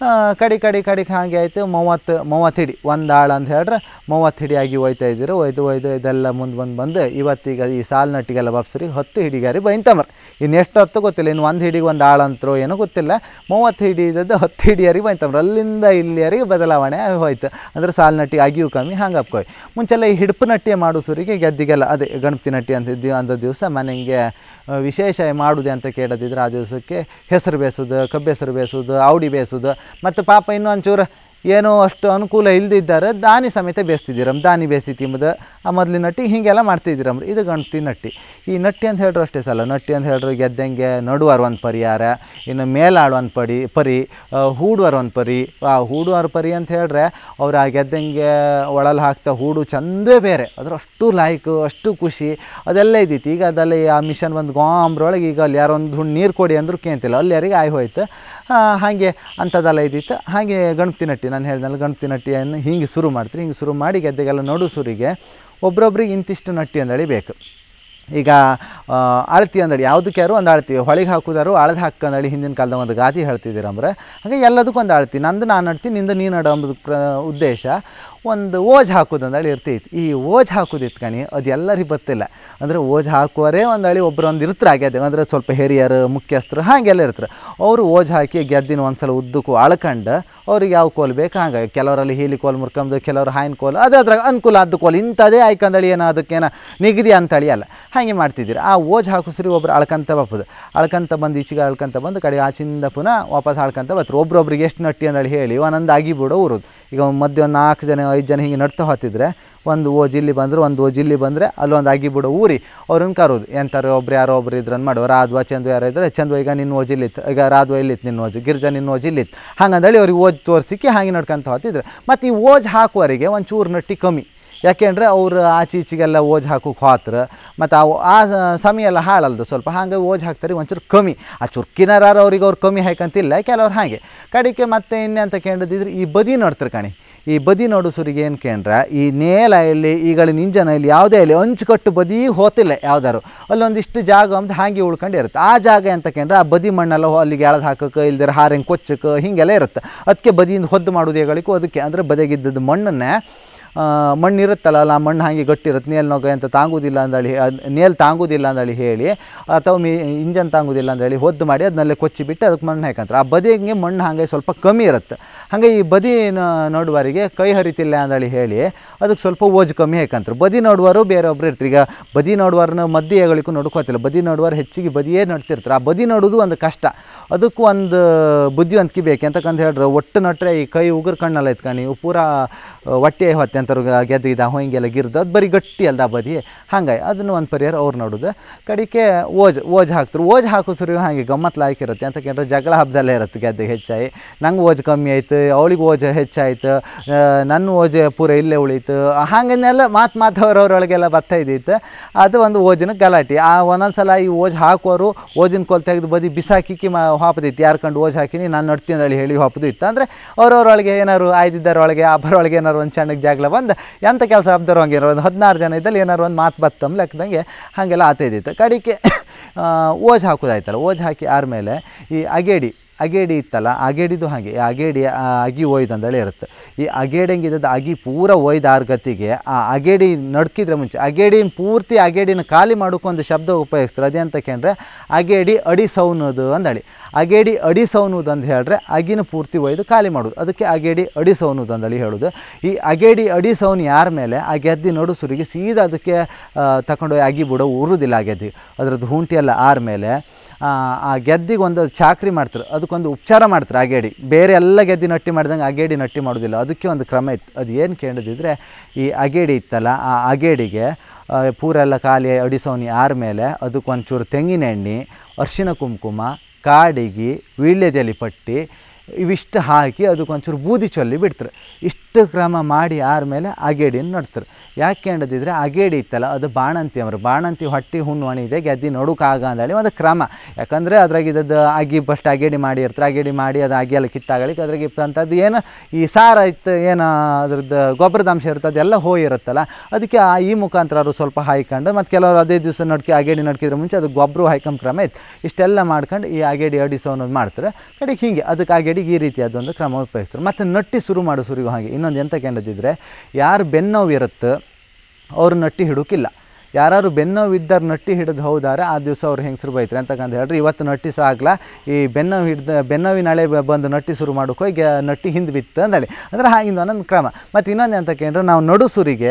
ಕಡೆ ಹಾಗೆ ಆಯಿತು 30 ಹಿಡಿ ಒಂದು ಆಳು ಅಂತ ಹೇಳ್ರೆ 30 ಹಿಡಿ ಆಗಿ ಒಯ್ತಾ ಇದ್ದೀರು. ಒಯ್ದು ಇದೆಲ್ಲ ಮುಂದೆ ಬಂದು ಇವತ್ತೀಗ ಈ ಸಾಲು ನಟ್ಟಿಗೆಲ್ಲ ಬಾಪ್ಸರಿ 10 ಹಿಡಿಗಾರಿ ಬೈಂತಂಬ್ರ. ಇನ್ನು ಎಷ್ಟು ಹೊತ್ತು ಗೊತ್ತಿಲ್ಲ, ಇನ್ನು 1 ಹಿಡಿಗೆ ಒಂದು ಆಳು ಅಂತರೋ ಏನೋ ಗೊತ್ತಿಲ್ಲ. 30 ಹಿಡಿ ಇದ್ದದ್ದು 10 ಹಿಡಿಯರಿಗೆ ಬೈಂತಂಬ್ರ. ಅಲ್ಲಿಂದ ಇಲ್ಲಿಯರಿಗೆ ಬದಲಾವಣೆ ಹೋಯ್ತು. ಅಂದರೆ ಸಾಲು ನಟ್ಟಿ ಆಗಿಯೂ ಕಮ್ಮಿ ಹಂಗೆ ಅಪ್ಕೋಯ್. ಮುಂಚೆಲ್ಲ ಈ ಹಿಡ್ಪು ನಟ್ಟಿಯ ಮಾಡೋ ಸುರಿಗೆ ಗೆದ್ದಿಗೆಲ್ಲ ಅದೇ ಗಣಪತಿ ನಟ್ಟಿ ಅಂದ ದಿವಸ ಮನೆಗೆ ವಿಶೇಷ ಮಾಡುವುದೇ ಅಂತ ಕೇಳದಿದ್ರೆ ಆ ದಿವಸಕ್ಕೆ ಹೆಸರು ಬೇಯಿಸೋದು, ಕಬ್ಬೆಸರು ಬೇಯಿಸೋದು, ಔಡಿ ಬೇಯಿಸೋದು, ಮತ್ತು ಪಾಪ ಇನ್ನೂ ಒಂಚೂರು ಏನೋ ಅಷ್ಟು ಅನುಕೂಲ ಇಲ್ಲದಿದ್ದಾರೆ ದಾನಿ ಸಮೇತ ಬೇಯಿಸ್ತಿದ್ದೀರಮ್ಮ, ದಾನಿ ಬೇಯಿಸಿ ತಿಂಬುದು ಆ ಮೊದಲಿನ ನಟ್ಟಿ ಹೀಗೆಲ್ಲ ಮಾಡ್ತಿದ್ದೀರಮ್ಮ. ಇದು ಗಣಪತಿ ನಟ್ಟಿ. ಈ ನಟ್ಟಿ ಅಂತ ಹೇಳ್ರು ಅಷ್ಟೇ ಸಲ, ನಟ್ಟಿ ಅಂತ ಹೇಳ್ರು ಗೆದ್ದಂಗೆ ನಡುವಾರ ಒಂದು ಪರಿಹಾರ, ಇನ್ನು ಮೇಲಾಳು ಒಂದು ಪರಿ, ಹೂಡುವಾರ ಒಂದು ಪರಿ. ಆ ಹೂಡುವಾರ ಪರಿ ಅಂತ ಹೇಳಿದ್ರೆ ಅವ್ರು ಆ ಗೆದ್ದಂಗೆ ಒಳಲ್ಲಿ ಹಾಕ್ತಾ ಹೂಡು ಚಂದೇ ಬೇರೆ, ಅದ್ರ ಅಷ್ಟು ಲಾಯ್ಕು, ಅಷ್ಟು ಖುಷಿ ಅದೆಲ್ಲ ಇದ್ದಿತ್ತು. ಈಗ ಅದೆಲ್ಲ ಆ ಮಿಷನ್ ಬಂದು ಗಾಂಬ್ರೊಳಗೆ ಈಗ ಅಲ್ಲಿ ಯಾರೋ ಒಂದು ಹುಣ್ಣು ನೀರು ಕೊಡಿ ಅಂದರೂ ಕೇಂತಿಲ್ಲ, ಅಲ್ಲಿ ಯಾರಿಗೆ ಆಯ್ ಹೋಯ್ತು. ಹಾಗೆ ಅಂಥದ್ದೆಲ್ಲ ಇದ್ದಿತ್ತು. ಹಾಗೆ ಗಣಪತಿ ನಟ್ಟಿ ನಾನು ಹೇಳ್ದಲ್ಲ, ಗಣಪತಿ ನಟ್ಟಿಯನ್ನು ಹಿಂಗೆ ಶುರು ಮಾಡ್ತೀರಿ. ಹಿಂಗೆ ಶುರು ಮಾಡಿ ಗೆದ್ದೆಗೆಲ್ಲ ನಡು ಸುರಿಗೆ ಒಬ್ರೊಬ್ರಿಗೆ ಇಂತಿಷ್ಟು ನಟ್ಟಿ ಅಂದಳಿ ಬೇಕು. ಈಗ ಅಳತಿ ಅಂದಳಿ ಯಾವುದಕ್ಕೆ ಯಾರು ಒಂದು ಅಳತಿ ಹೊಳಿಗೆ ಹಾಕೋದಾರು ಅಳದು ಹಾಕಂದಳಿ ಹಿಂದಿನ ಕಾಲದಾಗ ಒಂದು ಗಾತಿ ಹೇಳ್ತಿದ್ದೀರಂದ್ರೆ, ಹಾಗೆ ಎಲ್ಲದಕ್ಕೂ ಒಂದು ಅಳತಿ, ನಂದು ನಾನು ನಡ್ತೀನಿ ನಿಂದು ನೀನು ನಡು ಅಂಬುದು ಉದ್ದೇಶ. ಒಂದು ಓಜ್ ಹಾಕೋದಂದಳಿ ಇರ್ತೈತಿ. ಈ ಓಜ್ ಹಾಕೋದಿತ್ತು ಕಣಿ ಅದು ಎಲ್ಲರಿಗೆ ಗೊತ್ತಿಲ್ಲ. ಅಂದರೆ ಓಜ್ ಹಾಕುವರೇ ಒಂದಳಿ ಒಬ್ಬರೊಂದು ಇರ್ತಾರೆ ಗೆದ್ದೆ, ಅಂದರೆ ಸ್ವಲ್ಪ ಹಿರಿಯರು ಮುಖ್ಯಸ್ಥರು ಹಾಗೆಲ್ಲ ಇರ್ತಾರೆ. ಅವರು ಓಜ್ ಹಾಕಿ ಗೆದ್ದಿನ ಒಂದು ಸಲ ಉದ್ದಕ್ಕೂ ಅಳ್ಕಂಡು ಅವ್ರಿಗೆ ಯಾವ ಕೋಲು ಬೇಕು ಹಾಗಾಗಿ ಕೆಲವರಲ್ಲಿ ಹೀಲಿ ಕೋಲು ಮುರ್ಕೊಂಬುದು, ಕೆಲವರು ಹಾಯಿನ ಕೋಲು, ಅದು ಅದ್ರಾಗ ಅನುಕೂಲ ಆದ ಕೋಲು ಇಂಥದೇ ಆಯ್ಕಂದಳಿ ಏನೋ ಅದಕ್ಕೇನೋ ನಿಗದಿ ಅಂತಳಿ ಅಲ್ಲ, ಹಾಗೆ ಮಾಡ್ತಿದ್ದೀರಿ. ಆ ಓಜ್ ಹಾಕಿಸ್ರಿ ಒಬ್ರು ಅಳ್ಕಂತ ಬಪ್ಪದು, ಅಳ್ಕಂತ ಬಂದು ಈಚೆಗೆ ಅಳ್ಕಂತ ಬಂದು ಕಡೆ ಆಚಿಂದ ಪುನಃ ವಾಪಸ್ ಅಳ್ಕಂತ ಬರ್ತಾರೆ. ಒಬ್ರೊಬ್ರಿಗೆ ಎಷ್ಟು ನಟ್ಟಿ ಅಂದಳಿ ಹೇಳಿ ಒಂದೊಂದು ಆಗಿ ಬಿಡೋ ಊರೋದು. ಈಗ ಮಧ್ಯೆ ಒಂದು 4 ಜನ 5 ಜನ ಹಿಂಗೆ ನಡ್ತಾ ಹೋಗ್ತಿದ್ರೆ ಒಂದು ಓಜ್ ಇಲ್ಲಿ ಬಂದರು, ಒಂದು ಓಜ್ ಇಲ್ಲಿ ಬಂದರೆ ಅಲ್ಲೊಂದು ಆಗಿ ಬಿಡೋ ಊರಿ ಅವ್ರನ್ನ ಕರೋದು. ಎಂಥವ್ರು ಒಬ್ರು ಯಾರೋ ಒಬ್ರು ಇದ್ರನ್ನು ಮಾಡುವ ರಾಧ್ವ ಚಂದು ಯಾರೋ ಇದ್ದರೆ ಚಂದು ಈಗ ನಿನ್ನ ಓಜ್ ಇಲ್ಲಿತ್ತು, ಈಗ ರಾಧ್ವ ಇಲ್ಲಿತ್ತು ನಿನ್ನ ಓಜ್, ಗಿರ್ಜಾ ನಿನ್ನ ಓಜ್ ಇಲ್ಲಿತ್ತು, ಹಾಗಂದೇಳಿ ಅವ್ರಿಗೆ ಓಜ್ ತೋರಿಸಿಕ್ಕೆ ಹಾಗೆ ನಡ್ಕೊಂತ ಹೋಗ್ತಿದ್ರು. ಮತ್ತು ಈ ಓಜ್ ಹಾಕುವವರಿಗೆ ಒಂದು ಚೂರು ನಟ್ಟಿ ಕಮ್ಮಿ, ಯಾಕೆಂದರೆ ಅವರು ಆಚೆ ಈಚೆಗೆಲ್ಲ ಓಜ್ ಹಾಕೋಕೆ ಹೋತ್ರ ಮತ್ತು ಆ ಸಮಯ ಎಲ್ಲ ಹಾಳಲ್ದು ಸ್ವಲ್ಪ, ಹಾಗೆ ಓಜ್ ಹಾಕ್ತಾರೆ ಒಂಚೂರು ಕಮ್ಮಿ. ಆ ಚುರ್ಕಿನಾರು ಅವ್ರಿಗೆ ಅವ್ರು ಕಮ್ಮಿ ಹಾಕಂತಿಲ್ಲ, ಕೆಲವ್ರು ಹಾಗೆ ಕಡಿಕೆ. ಮತ್ತು ಇನ್ನೆಂತ ಕೇಳಿದ್ರೆ ಈ ಬದಿ ನೋಡ್ತಾರೆ ಕಣಿ, ಈ ಬದಿ ನೋಡು ಸುರಿಗೆ ಏನು ಕೇಂದ್ರ ಈ ನೇಲ ಇಲ್ಲಿ ಈಗಳಿನ ಇಂಜನ ಇಲ್ಲಿ ಯಾವುದೇ ಇಲ್ಲಿ ಅಂಚುಕಟ್ಟು ಬದಿ ಹೋತಿಲ್ಲ ಯಾವ್ದಾರು, ಅಲ್ಲೊಂದಿಷ್ಟು ಜಾಗ ಅಂತ ಹಾಗೆ ಉಳ್ಕೊಂಡಿರುತ್ತೆ. ಆ ಜಾಗ ಅಂತ ಕೇಂದ್ರ ಆ ಬದಿ ಮಣ್ಣೆಲ್ಲ ಅಲ್ಲಿಗೆ ಎಳ್ದು ಹಾಕೋಕೆ ಇಲ್ದಿರ ಹಾರಂಗೆ ಕೊಚ್ಚಕ್ಕೆ ಹೀಗೆಲ್ಲ ಇರುತ್ತೆ. ಅದಕ್ಕೆ ಬದಿಯಿಂದ ಹೊದ್ದು ಮಾಡೋದು ಹೇಗಳಿಗೂ ಅದಕ್ಕೆ, ಅಂದರೆ ಬದಿಯಾಗಿದ್ದದ್ದು ಮಣ್ಣನ್ನೇ ಮಣ್ಣು ಇರುತ್ತಲ್ಲ ಆ ಮಣ್ಣು ಹಾಗೆ ಗಟ್ಟಿರುತ್ತೆ, ನೇಲ್ ನೊಗ ಅಂತ ತಾಂಗೋದಿಲ್ಲ ಅಂದೇಳಿ, ನೇಲ್ ತಾಂಗೋದಿಲ್ಲ ಅಂದೇಳಿ ಹೇಳಿ ಅಥವಾ ಇಂಜನ್ ತಾಂಗೋದಿಲ್ಲ ಅಂದೇಳಿ ಹೊದ್ದು ಮಾಡಿ ಅದನ್ನಲ್ಲೇ ಕೊಚ್ಚಿ ಬಿಟ್ಟು ಅದಕ್ಕೆ ಮಣ್ಣು ಹಾಕಂತಾರೆ. ಆ ಬದಿಗೆ ಮಣ್ಣು ಹಾಗೆ ಸ್ವಲ್ಪ ಕಮ್ಮಿ ಇರುತ್ತೆ. ಹಾಗೆ ಈ ಬದಿ ನೋಡುವರಿಗೆ ಕೈ ಹರಿತಿಲ್ಲ ಅಂದೇಳಿ ಹೇಳಿ ಅದಕ್ಕೆ ಸ್ವಲ್ಪ ಓಜ್ ಕಮ್ಮಿ ಹಾಕಂತಾರೆ. ಬದಿ ನೋಡುವರು ಬೇರೆ ಒಬ್ರು ಇರ್ತಾರೆ. ಈಗ ಬದಿ ನೋಡುವರನ್ನ ಮಧ್ಯೆ ಹೇಗಳಿಗೂ ನೋಡ್ಕೋತಿಲ್ಲ, ಬದಿ ನೋಡುವರು ಹೆಚ್ಚಿಗೆ ಬದಿಯೇ ನಡ್ತಿರ್ತಾರೆ. ಆ ಬದಿ ನೋಡೋದು ಒಂದು ಕಷ್ಟ, ಅದಕ್ಕೂ ಒಂದು ಬುದ್ಧಿವಂತಿಕೆ ಬೇಕು. ಅಂತಕ್ಕಂತ ಹೇಳಿದ್ರೆ ಒಟ್ಟು ನಟ್ರೆ ಈ ಕೈ ಉಗುರು ಕಣ್ಣೆಲ್ಲ ಇತ್ಕೊಂಡು ನೀವು ಪೂರಾ ಹೊಟ್ಟೆ ಹೊತ್ತೆ ಅಂತಾರೆ ಗೆದ್ದಿದ್ದ ಹಿಂಗೆಲ್ಲ ಗಿರ್ದು ಅದು ಬರೀ ಗಟ್ಟಿ ಅಲ್ದ ಬದಿ, ಹಂಗಾಗಿ ಅದನ್ನು ಒಂದು ಪರಿಹಾರ ಅವ್ರು ನೋಡೋದು. ಕಡಿಕೆ ಓಜ್ ಹಾಕ್ತಾರೆ. ಓಜ್ ಹಾಕೋಸ್ರಿ ಹಾಗೆ ಗಮ್ಮತ್ತು ಲಾಯ್ಕಿರುತ್ತೆ. ಅಂತ ಕೇಳಿದ್ರೆ ಜಗಳ ಹಬ್ಬದಲ್ಲೇ ಇರುತ್ತೆ ಗೆದ್ದೆಗೆ ಹೆಚ್ಚಾಗಿ, ನಂಗೆ ಓಜ್ ಕಮ್ಮಿ ಆಯಿತು, ಅವಳಿಗೆ ಓಜ್ ಹೆಚ್ಚಾಯಿತು, ನನ್ನ ಓಜ್ ಪೂರ ಇಲ್ಲೇ ಉಳೀತು, ಹಾಗನ್ನೆಲ್ಲ ಮಾತು ಅವ್ರವ್ರೊಳಗೆಲ್ಲ ಬರ್ತಾ ಇದ್ದಿತ್ತು. ಅದು ಒಂದು ಓಜಿನ ಗಲಾಟೆ. ಆ ಒಂದೊಂದು ಸಲ ಈ ಓಜ್ ಹಾಕೋರು ಓಜಿನ ಕೋಲ್ ತೆಗೆದು ಬದಿ ಬಿಸಾಕಿಕ್ಕಿ ಹಾಪದಿತ್ತು, ಯಾರು ಕಂಡು ಓಜ್ ಹಾಕಿನಿ ನಾನು ನಡ್ತೀನಿ ಅಂದೇಳಿ ಹೇಳಿ ಹಾಪದು ಇತ್ತು. ಅಂದರೆ ಅವ್ರವ್ರೊಳಗೆ ಏನಾರು ಆಯ್ದಿದ್ದಾರೊಳಗೆ ಅಬ್ಬರೊಳಗೆ ಏನಾರು ಒಂದು ಸಣ್ಣಗೆ ಜಾಗಲ ಬಂದು ಎಂಥ ಕೆಲಸ ಹಬ್ದವ್ರು ಹಂಗೆ ಒಂದು 16 ಜನ ಇದ್ದಲ್ಲಿ ಏನಾರು ಒಂದು ಮಾತು ಬತ್ತಂಬ ಲೆಕ್ಕದಂಗೆ ಹಾಗೆಲ್ಲ ಆತೈದಿತ್ತು. ಕಡಿಕೆ ಓಜ್ ಹಾಕೋದಾಯ್ತಲ್ಲ, ಓಜ್ ಹಾಕಿ ಆದಮೇಲೆ ಈ ಅಗೇಡಿ ಇತ್ತಲ್ಲ, ಅಗೇಡಿದು ಹಾಗೆ ಅಗೇಡಿ ಅಗಿ ಒಯ್ದು ಅಂದೇಳಿ ಇರುತ್ತೆ. ಈ ಅಗೇಡಂಗಿದ್ದದ್ದು ಅಗಿ ಪೂರ ಒಯ್ದು ಗತಿಗೆ ಆ ಅಗೇಡಿ ನಡ್ಕಿದ್ರೆ ಮುಂಚೆ ಅಗೇಡಿನ ಪೂರ್ತಿ ಅಗೇಡಿನ ಖಾಲಿ ಮಾಡೋಕ್ಕೊಂದು ಶಬ್ದ ಉಪಯೋಗಿಸ್ತಾರೆ. ಅದೇಂತ ಕೇಳಿದ್ರೆ ಅಗೇಡಿ ಅಡಿ ಸೌನೋದು ಅಂದೇಳಿ. ಅಗೇಡಿ ಅಡಿ ಸೌನೋದು ಅಂತ ಹೇಳಿದ್ರೆ ಅಗಿನ ಪೂರ್ತಿ ಒಯ್ದು ಖಾಲಿ ಮಾಡೋದು, ಅದಕ್ಕೆ ಅಗೇಡಿ ಅಡಿ ಸೌನೋದು ಅಂದೇಳಿ ಹೇಳೋದು. ಈ ಅಗೇಡಿ ಅಡಿ ಸೌನ್ ಯಾರ ಮೇಲೆ ಆ ಗೆದ್ದಿ ನೋಡು ಸುರಿಗೆ ಸೀದಾ ಅದಕ್ಕೆ ತಗೊಂಡೋಗಿ ಅಗಿ ಬಿಡೋ ಉರುದಿಲ್ಲ. ಆ ಗೆದ್ದಿ ಅದ್ರದ್ದು ಹುಂಟಿ ಎಲ್ಲ ಆರ್ಮೇಲೆ ಆ ಗೆದ್ದಿಗೆ ಒಂದು ಚಾಕ್ರಿ ಮಾಡ್ತಾರೆ, ಅದಕ್ಕೊಂದು ಉಪಚಾರ ಮಾಡ್ತಾರೆ. ಅಗೇಡಿ ಬೇರೆ ಎಲ್ಲ ಗೆದ್ದಿ ನಟ್ಟಿ ಮಾಡಿದಂಗೆ ಅಗೇಡಿ ನಟ್ಟಿ ಮಾಡೋದಿಲ್ಲ, ಅದಕ್ಕೆ ಒಂದು ಕ್ರಮ ಇತ್ತು. ಅದು ಏನು ಕೇಳಿದ್ರೆ ಈ ಅಗೇಡಿ ಇತ್ತಲ್ಲ, ಆ ಅಗೇಡಿಗೆ ಪೂರ ಎಲ್ಲ ಖಾಲಿ ಅಡಿಸೋನಿ ಆರ್ಮೇಲೆ ಅದಕ್ಕೊಂಚೂರು ತೆಂಗಿನ ಎಣ್ಣೆ, ಅರಿಶಿನ ಕುಂಕುಮ, ಕಾಡಿಗೆ, ವೀಳ್ಯದೆಲೆ ಪಟ್ಟಿ ಇವಿಷ್ಟು ಹಾಕಿ ಅದಕ್ಕೊಂಚೂರು ಬೂದಿ ಚೊಲ್ಲಿ ಬಿಡ್ತಾರೆ. ಇಷ್ಟು ಕ್ರಮ ಮಾಡಿ ಆದಮೇಲೆ ಅಗೇಡಿನ ನಡ್ತಾರೆ. ಯಾಕೆ ಕೇಳಿದ್ರೆ ಅಗೇಡಿ ಇತ್ತಲ್ಲ ಅದು ಬಾಣಂತಿ ಅವರು, ಬಾಣಂತಿ ಹೊಟ್ಟೆ ಹುಣ್ಣು ಒಣಿದೆ ಗೆದ್ದಿ ನೋಡೋಕ್ಕಾಗ ಅಂದೇಳಿ ಒಂದು ಕ್ರಮ. ಯಾಕಂದರೆ ಅದ್ರಾಗಿದ್ದದ್ದು ಅಗಿ ಫಸ್ಟ್ ಅಗೇಡಿ ಮಾಡಿ ಇರ್ತಾರೆ, ಅಗೇಡಿ ಮಾಡಿ ಅದು ಅಗಿ ಎಲ್ಲ ಕಿತ್ತಾಗಲಿಕ್ಕೆ ಅದ್ರಾಗ ಅಂಥದ್ದು ಏನು ಈ ಸಾರ ಇತ್ತು ಏನು ಅದ್ರದ್ದು ಗೊಬ್ಬರದ ಅಂಶ ಇರುತ್ತೆ ಅದೆಲ್ಲ ಹೋಗಿರುತ್ತಲ್ಲ, ಅದಕ್ಕೆ ಈ ಮುಖಾಂತರ ಅವರು ಸ್ವಲ್ಪ ಹಾಯ್ಕೊಂಡು ಮತ್ತು ಕೆಲವರು ಅದೇ ದಿವಸ ಅಗೇಡಿ ನಡ್ಕಿದ್ರೆ ಮುಂಚೆ ಅದು ಗೊಬ್ಬರ ಹಾಯ್ಕೊಂಡ್ ಕ್ರಮ ಇತ್ತು. ಇಷ್ಟೆಲ್ಲ ಮಾಡ್ಕೊಂಡು ಈ ಅಗೇಡಿ ಅಡಿಸೋ ಅನ್ನೋದು ಮಾಡ್ತಾರೆ. ಕಡೆಗೆ ಹೀಗೆ ಅದಕ್ಕೆ ಅಗೇಡಿಗೆ ಈ ರೀತಿಯಾದೊಂದು ಕ್ರಮ ಉಪಯೋಗಿಸ್ತಾರೆ. ಮತ್ತು ನಟ್ಟಿ ಶುರು ಮಾಡೋ ಸುರಿಗೂ ಹಾಗೆ ಇನ್ನೊಂದು ಎಂತ ಕೇಳಿದ್ರೆ ಯಾರು ಬೆನ್ನೋವು ಇರುತ್ತೆ ಅವ್ರು ನಟ್ಟಿ ಹಿಡೋಕ್ಕಿಲ್ಲ. ಯಾರು ಬೆನ್ನೋವು ಇದ್ದಾರೆ ನಟ್ಟಿ ಹಿಡಿದು ಹೌದಾರೆ ಆ ದಿವಸ ಅವ್ರು ಹೆಂಗಸರು ಬೈತಾರೆ. ಅಂತಕ್ಕಂತ ಹೇಳ್ರಿ ಇವತ್ತು ನಟ್ಟಿ ಸಾಗಲ್ಲ, ಈ ಬೆನ್ನೋವಿನ ಹಳೆ ಬಂದು ನಟ್ಟಿ ಶುರು ಮಾಡೋಕೆ ಈಗ ನಟ್ಟಿ ಹಿಂದೆ ಬಿತ್ತು ಅಂದೇಳಿ. ಅಂದರೆ ಹಾಗಿಂದ ಒಂದೊಂದು ಕ್ರಮ. ಮತ್ತು ಇನ್ನೊಂದು ಅಂತ ಕೇಳಿದ್ರೆ ನಾವು ನಡು ಸುರಿಗೆ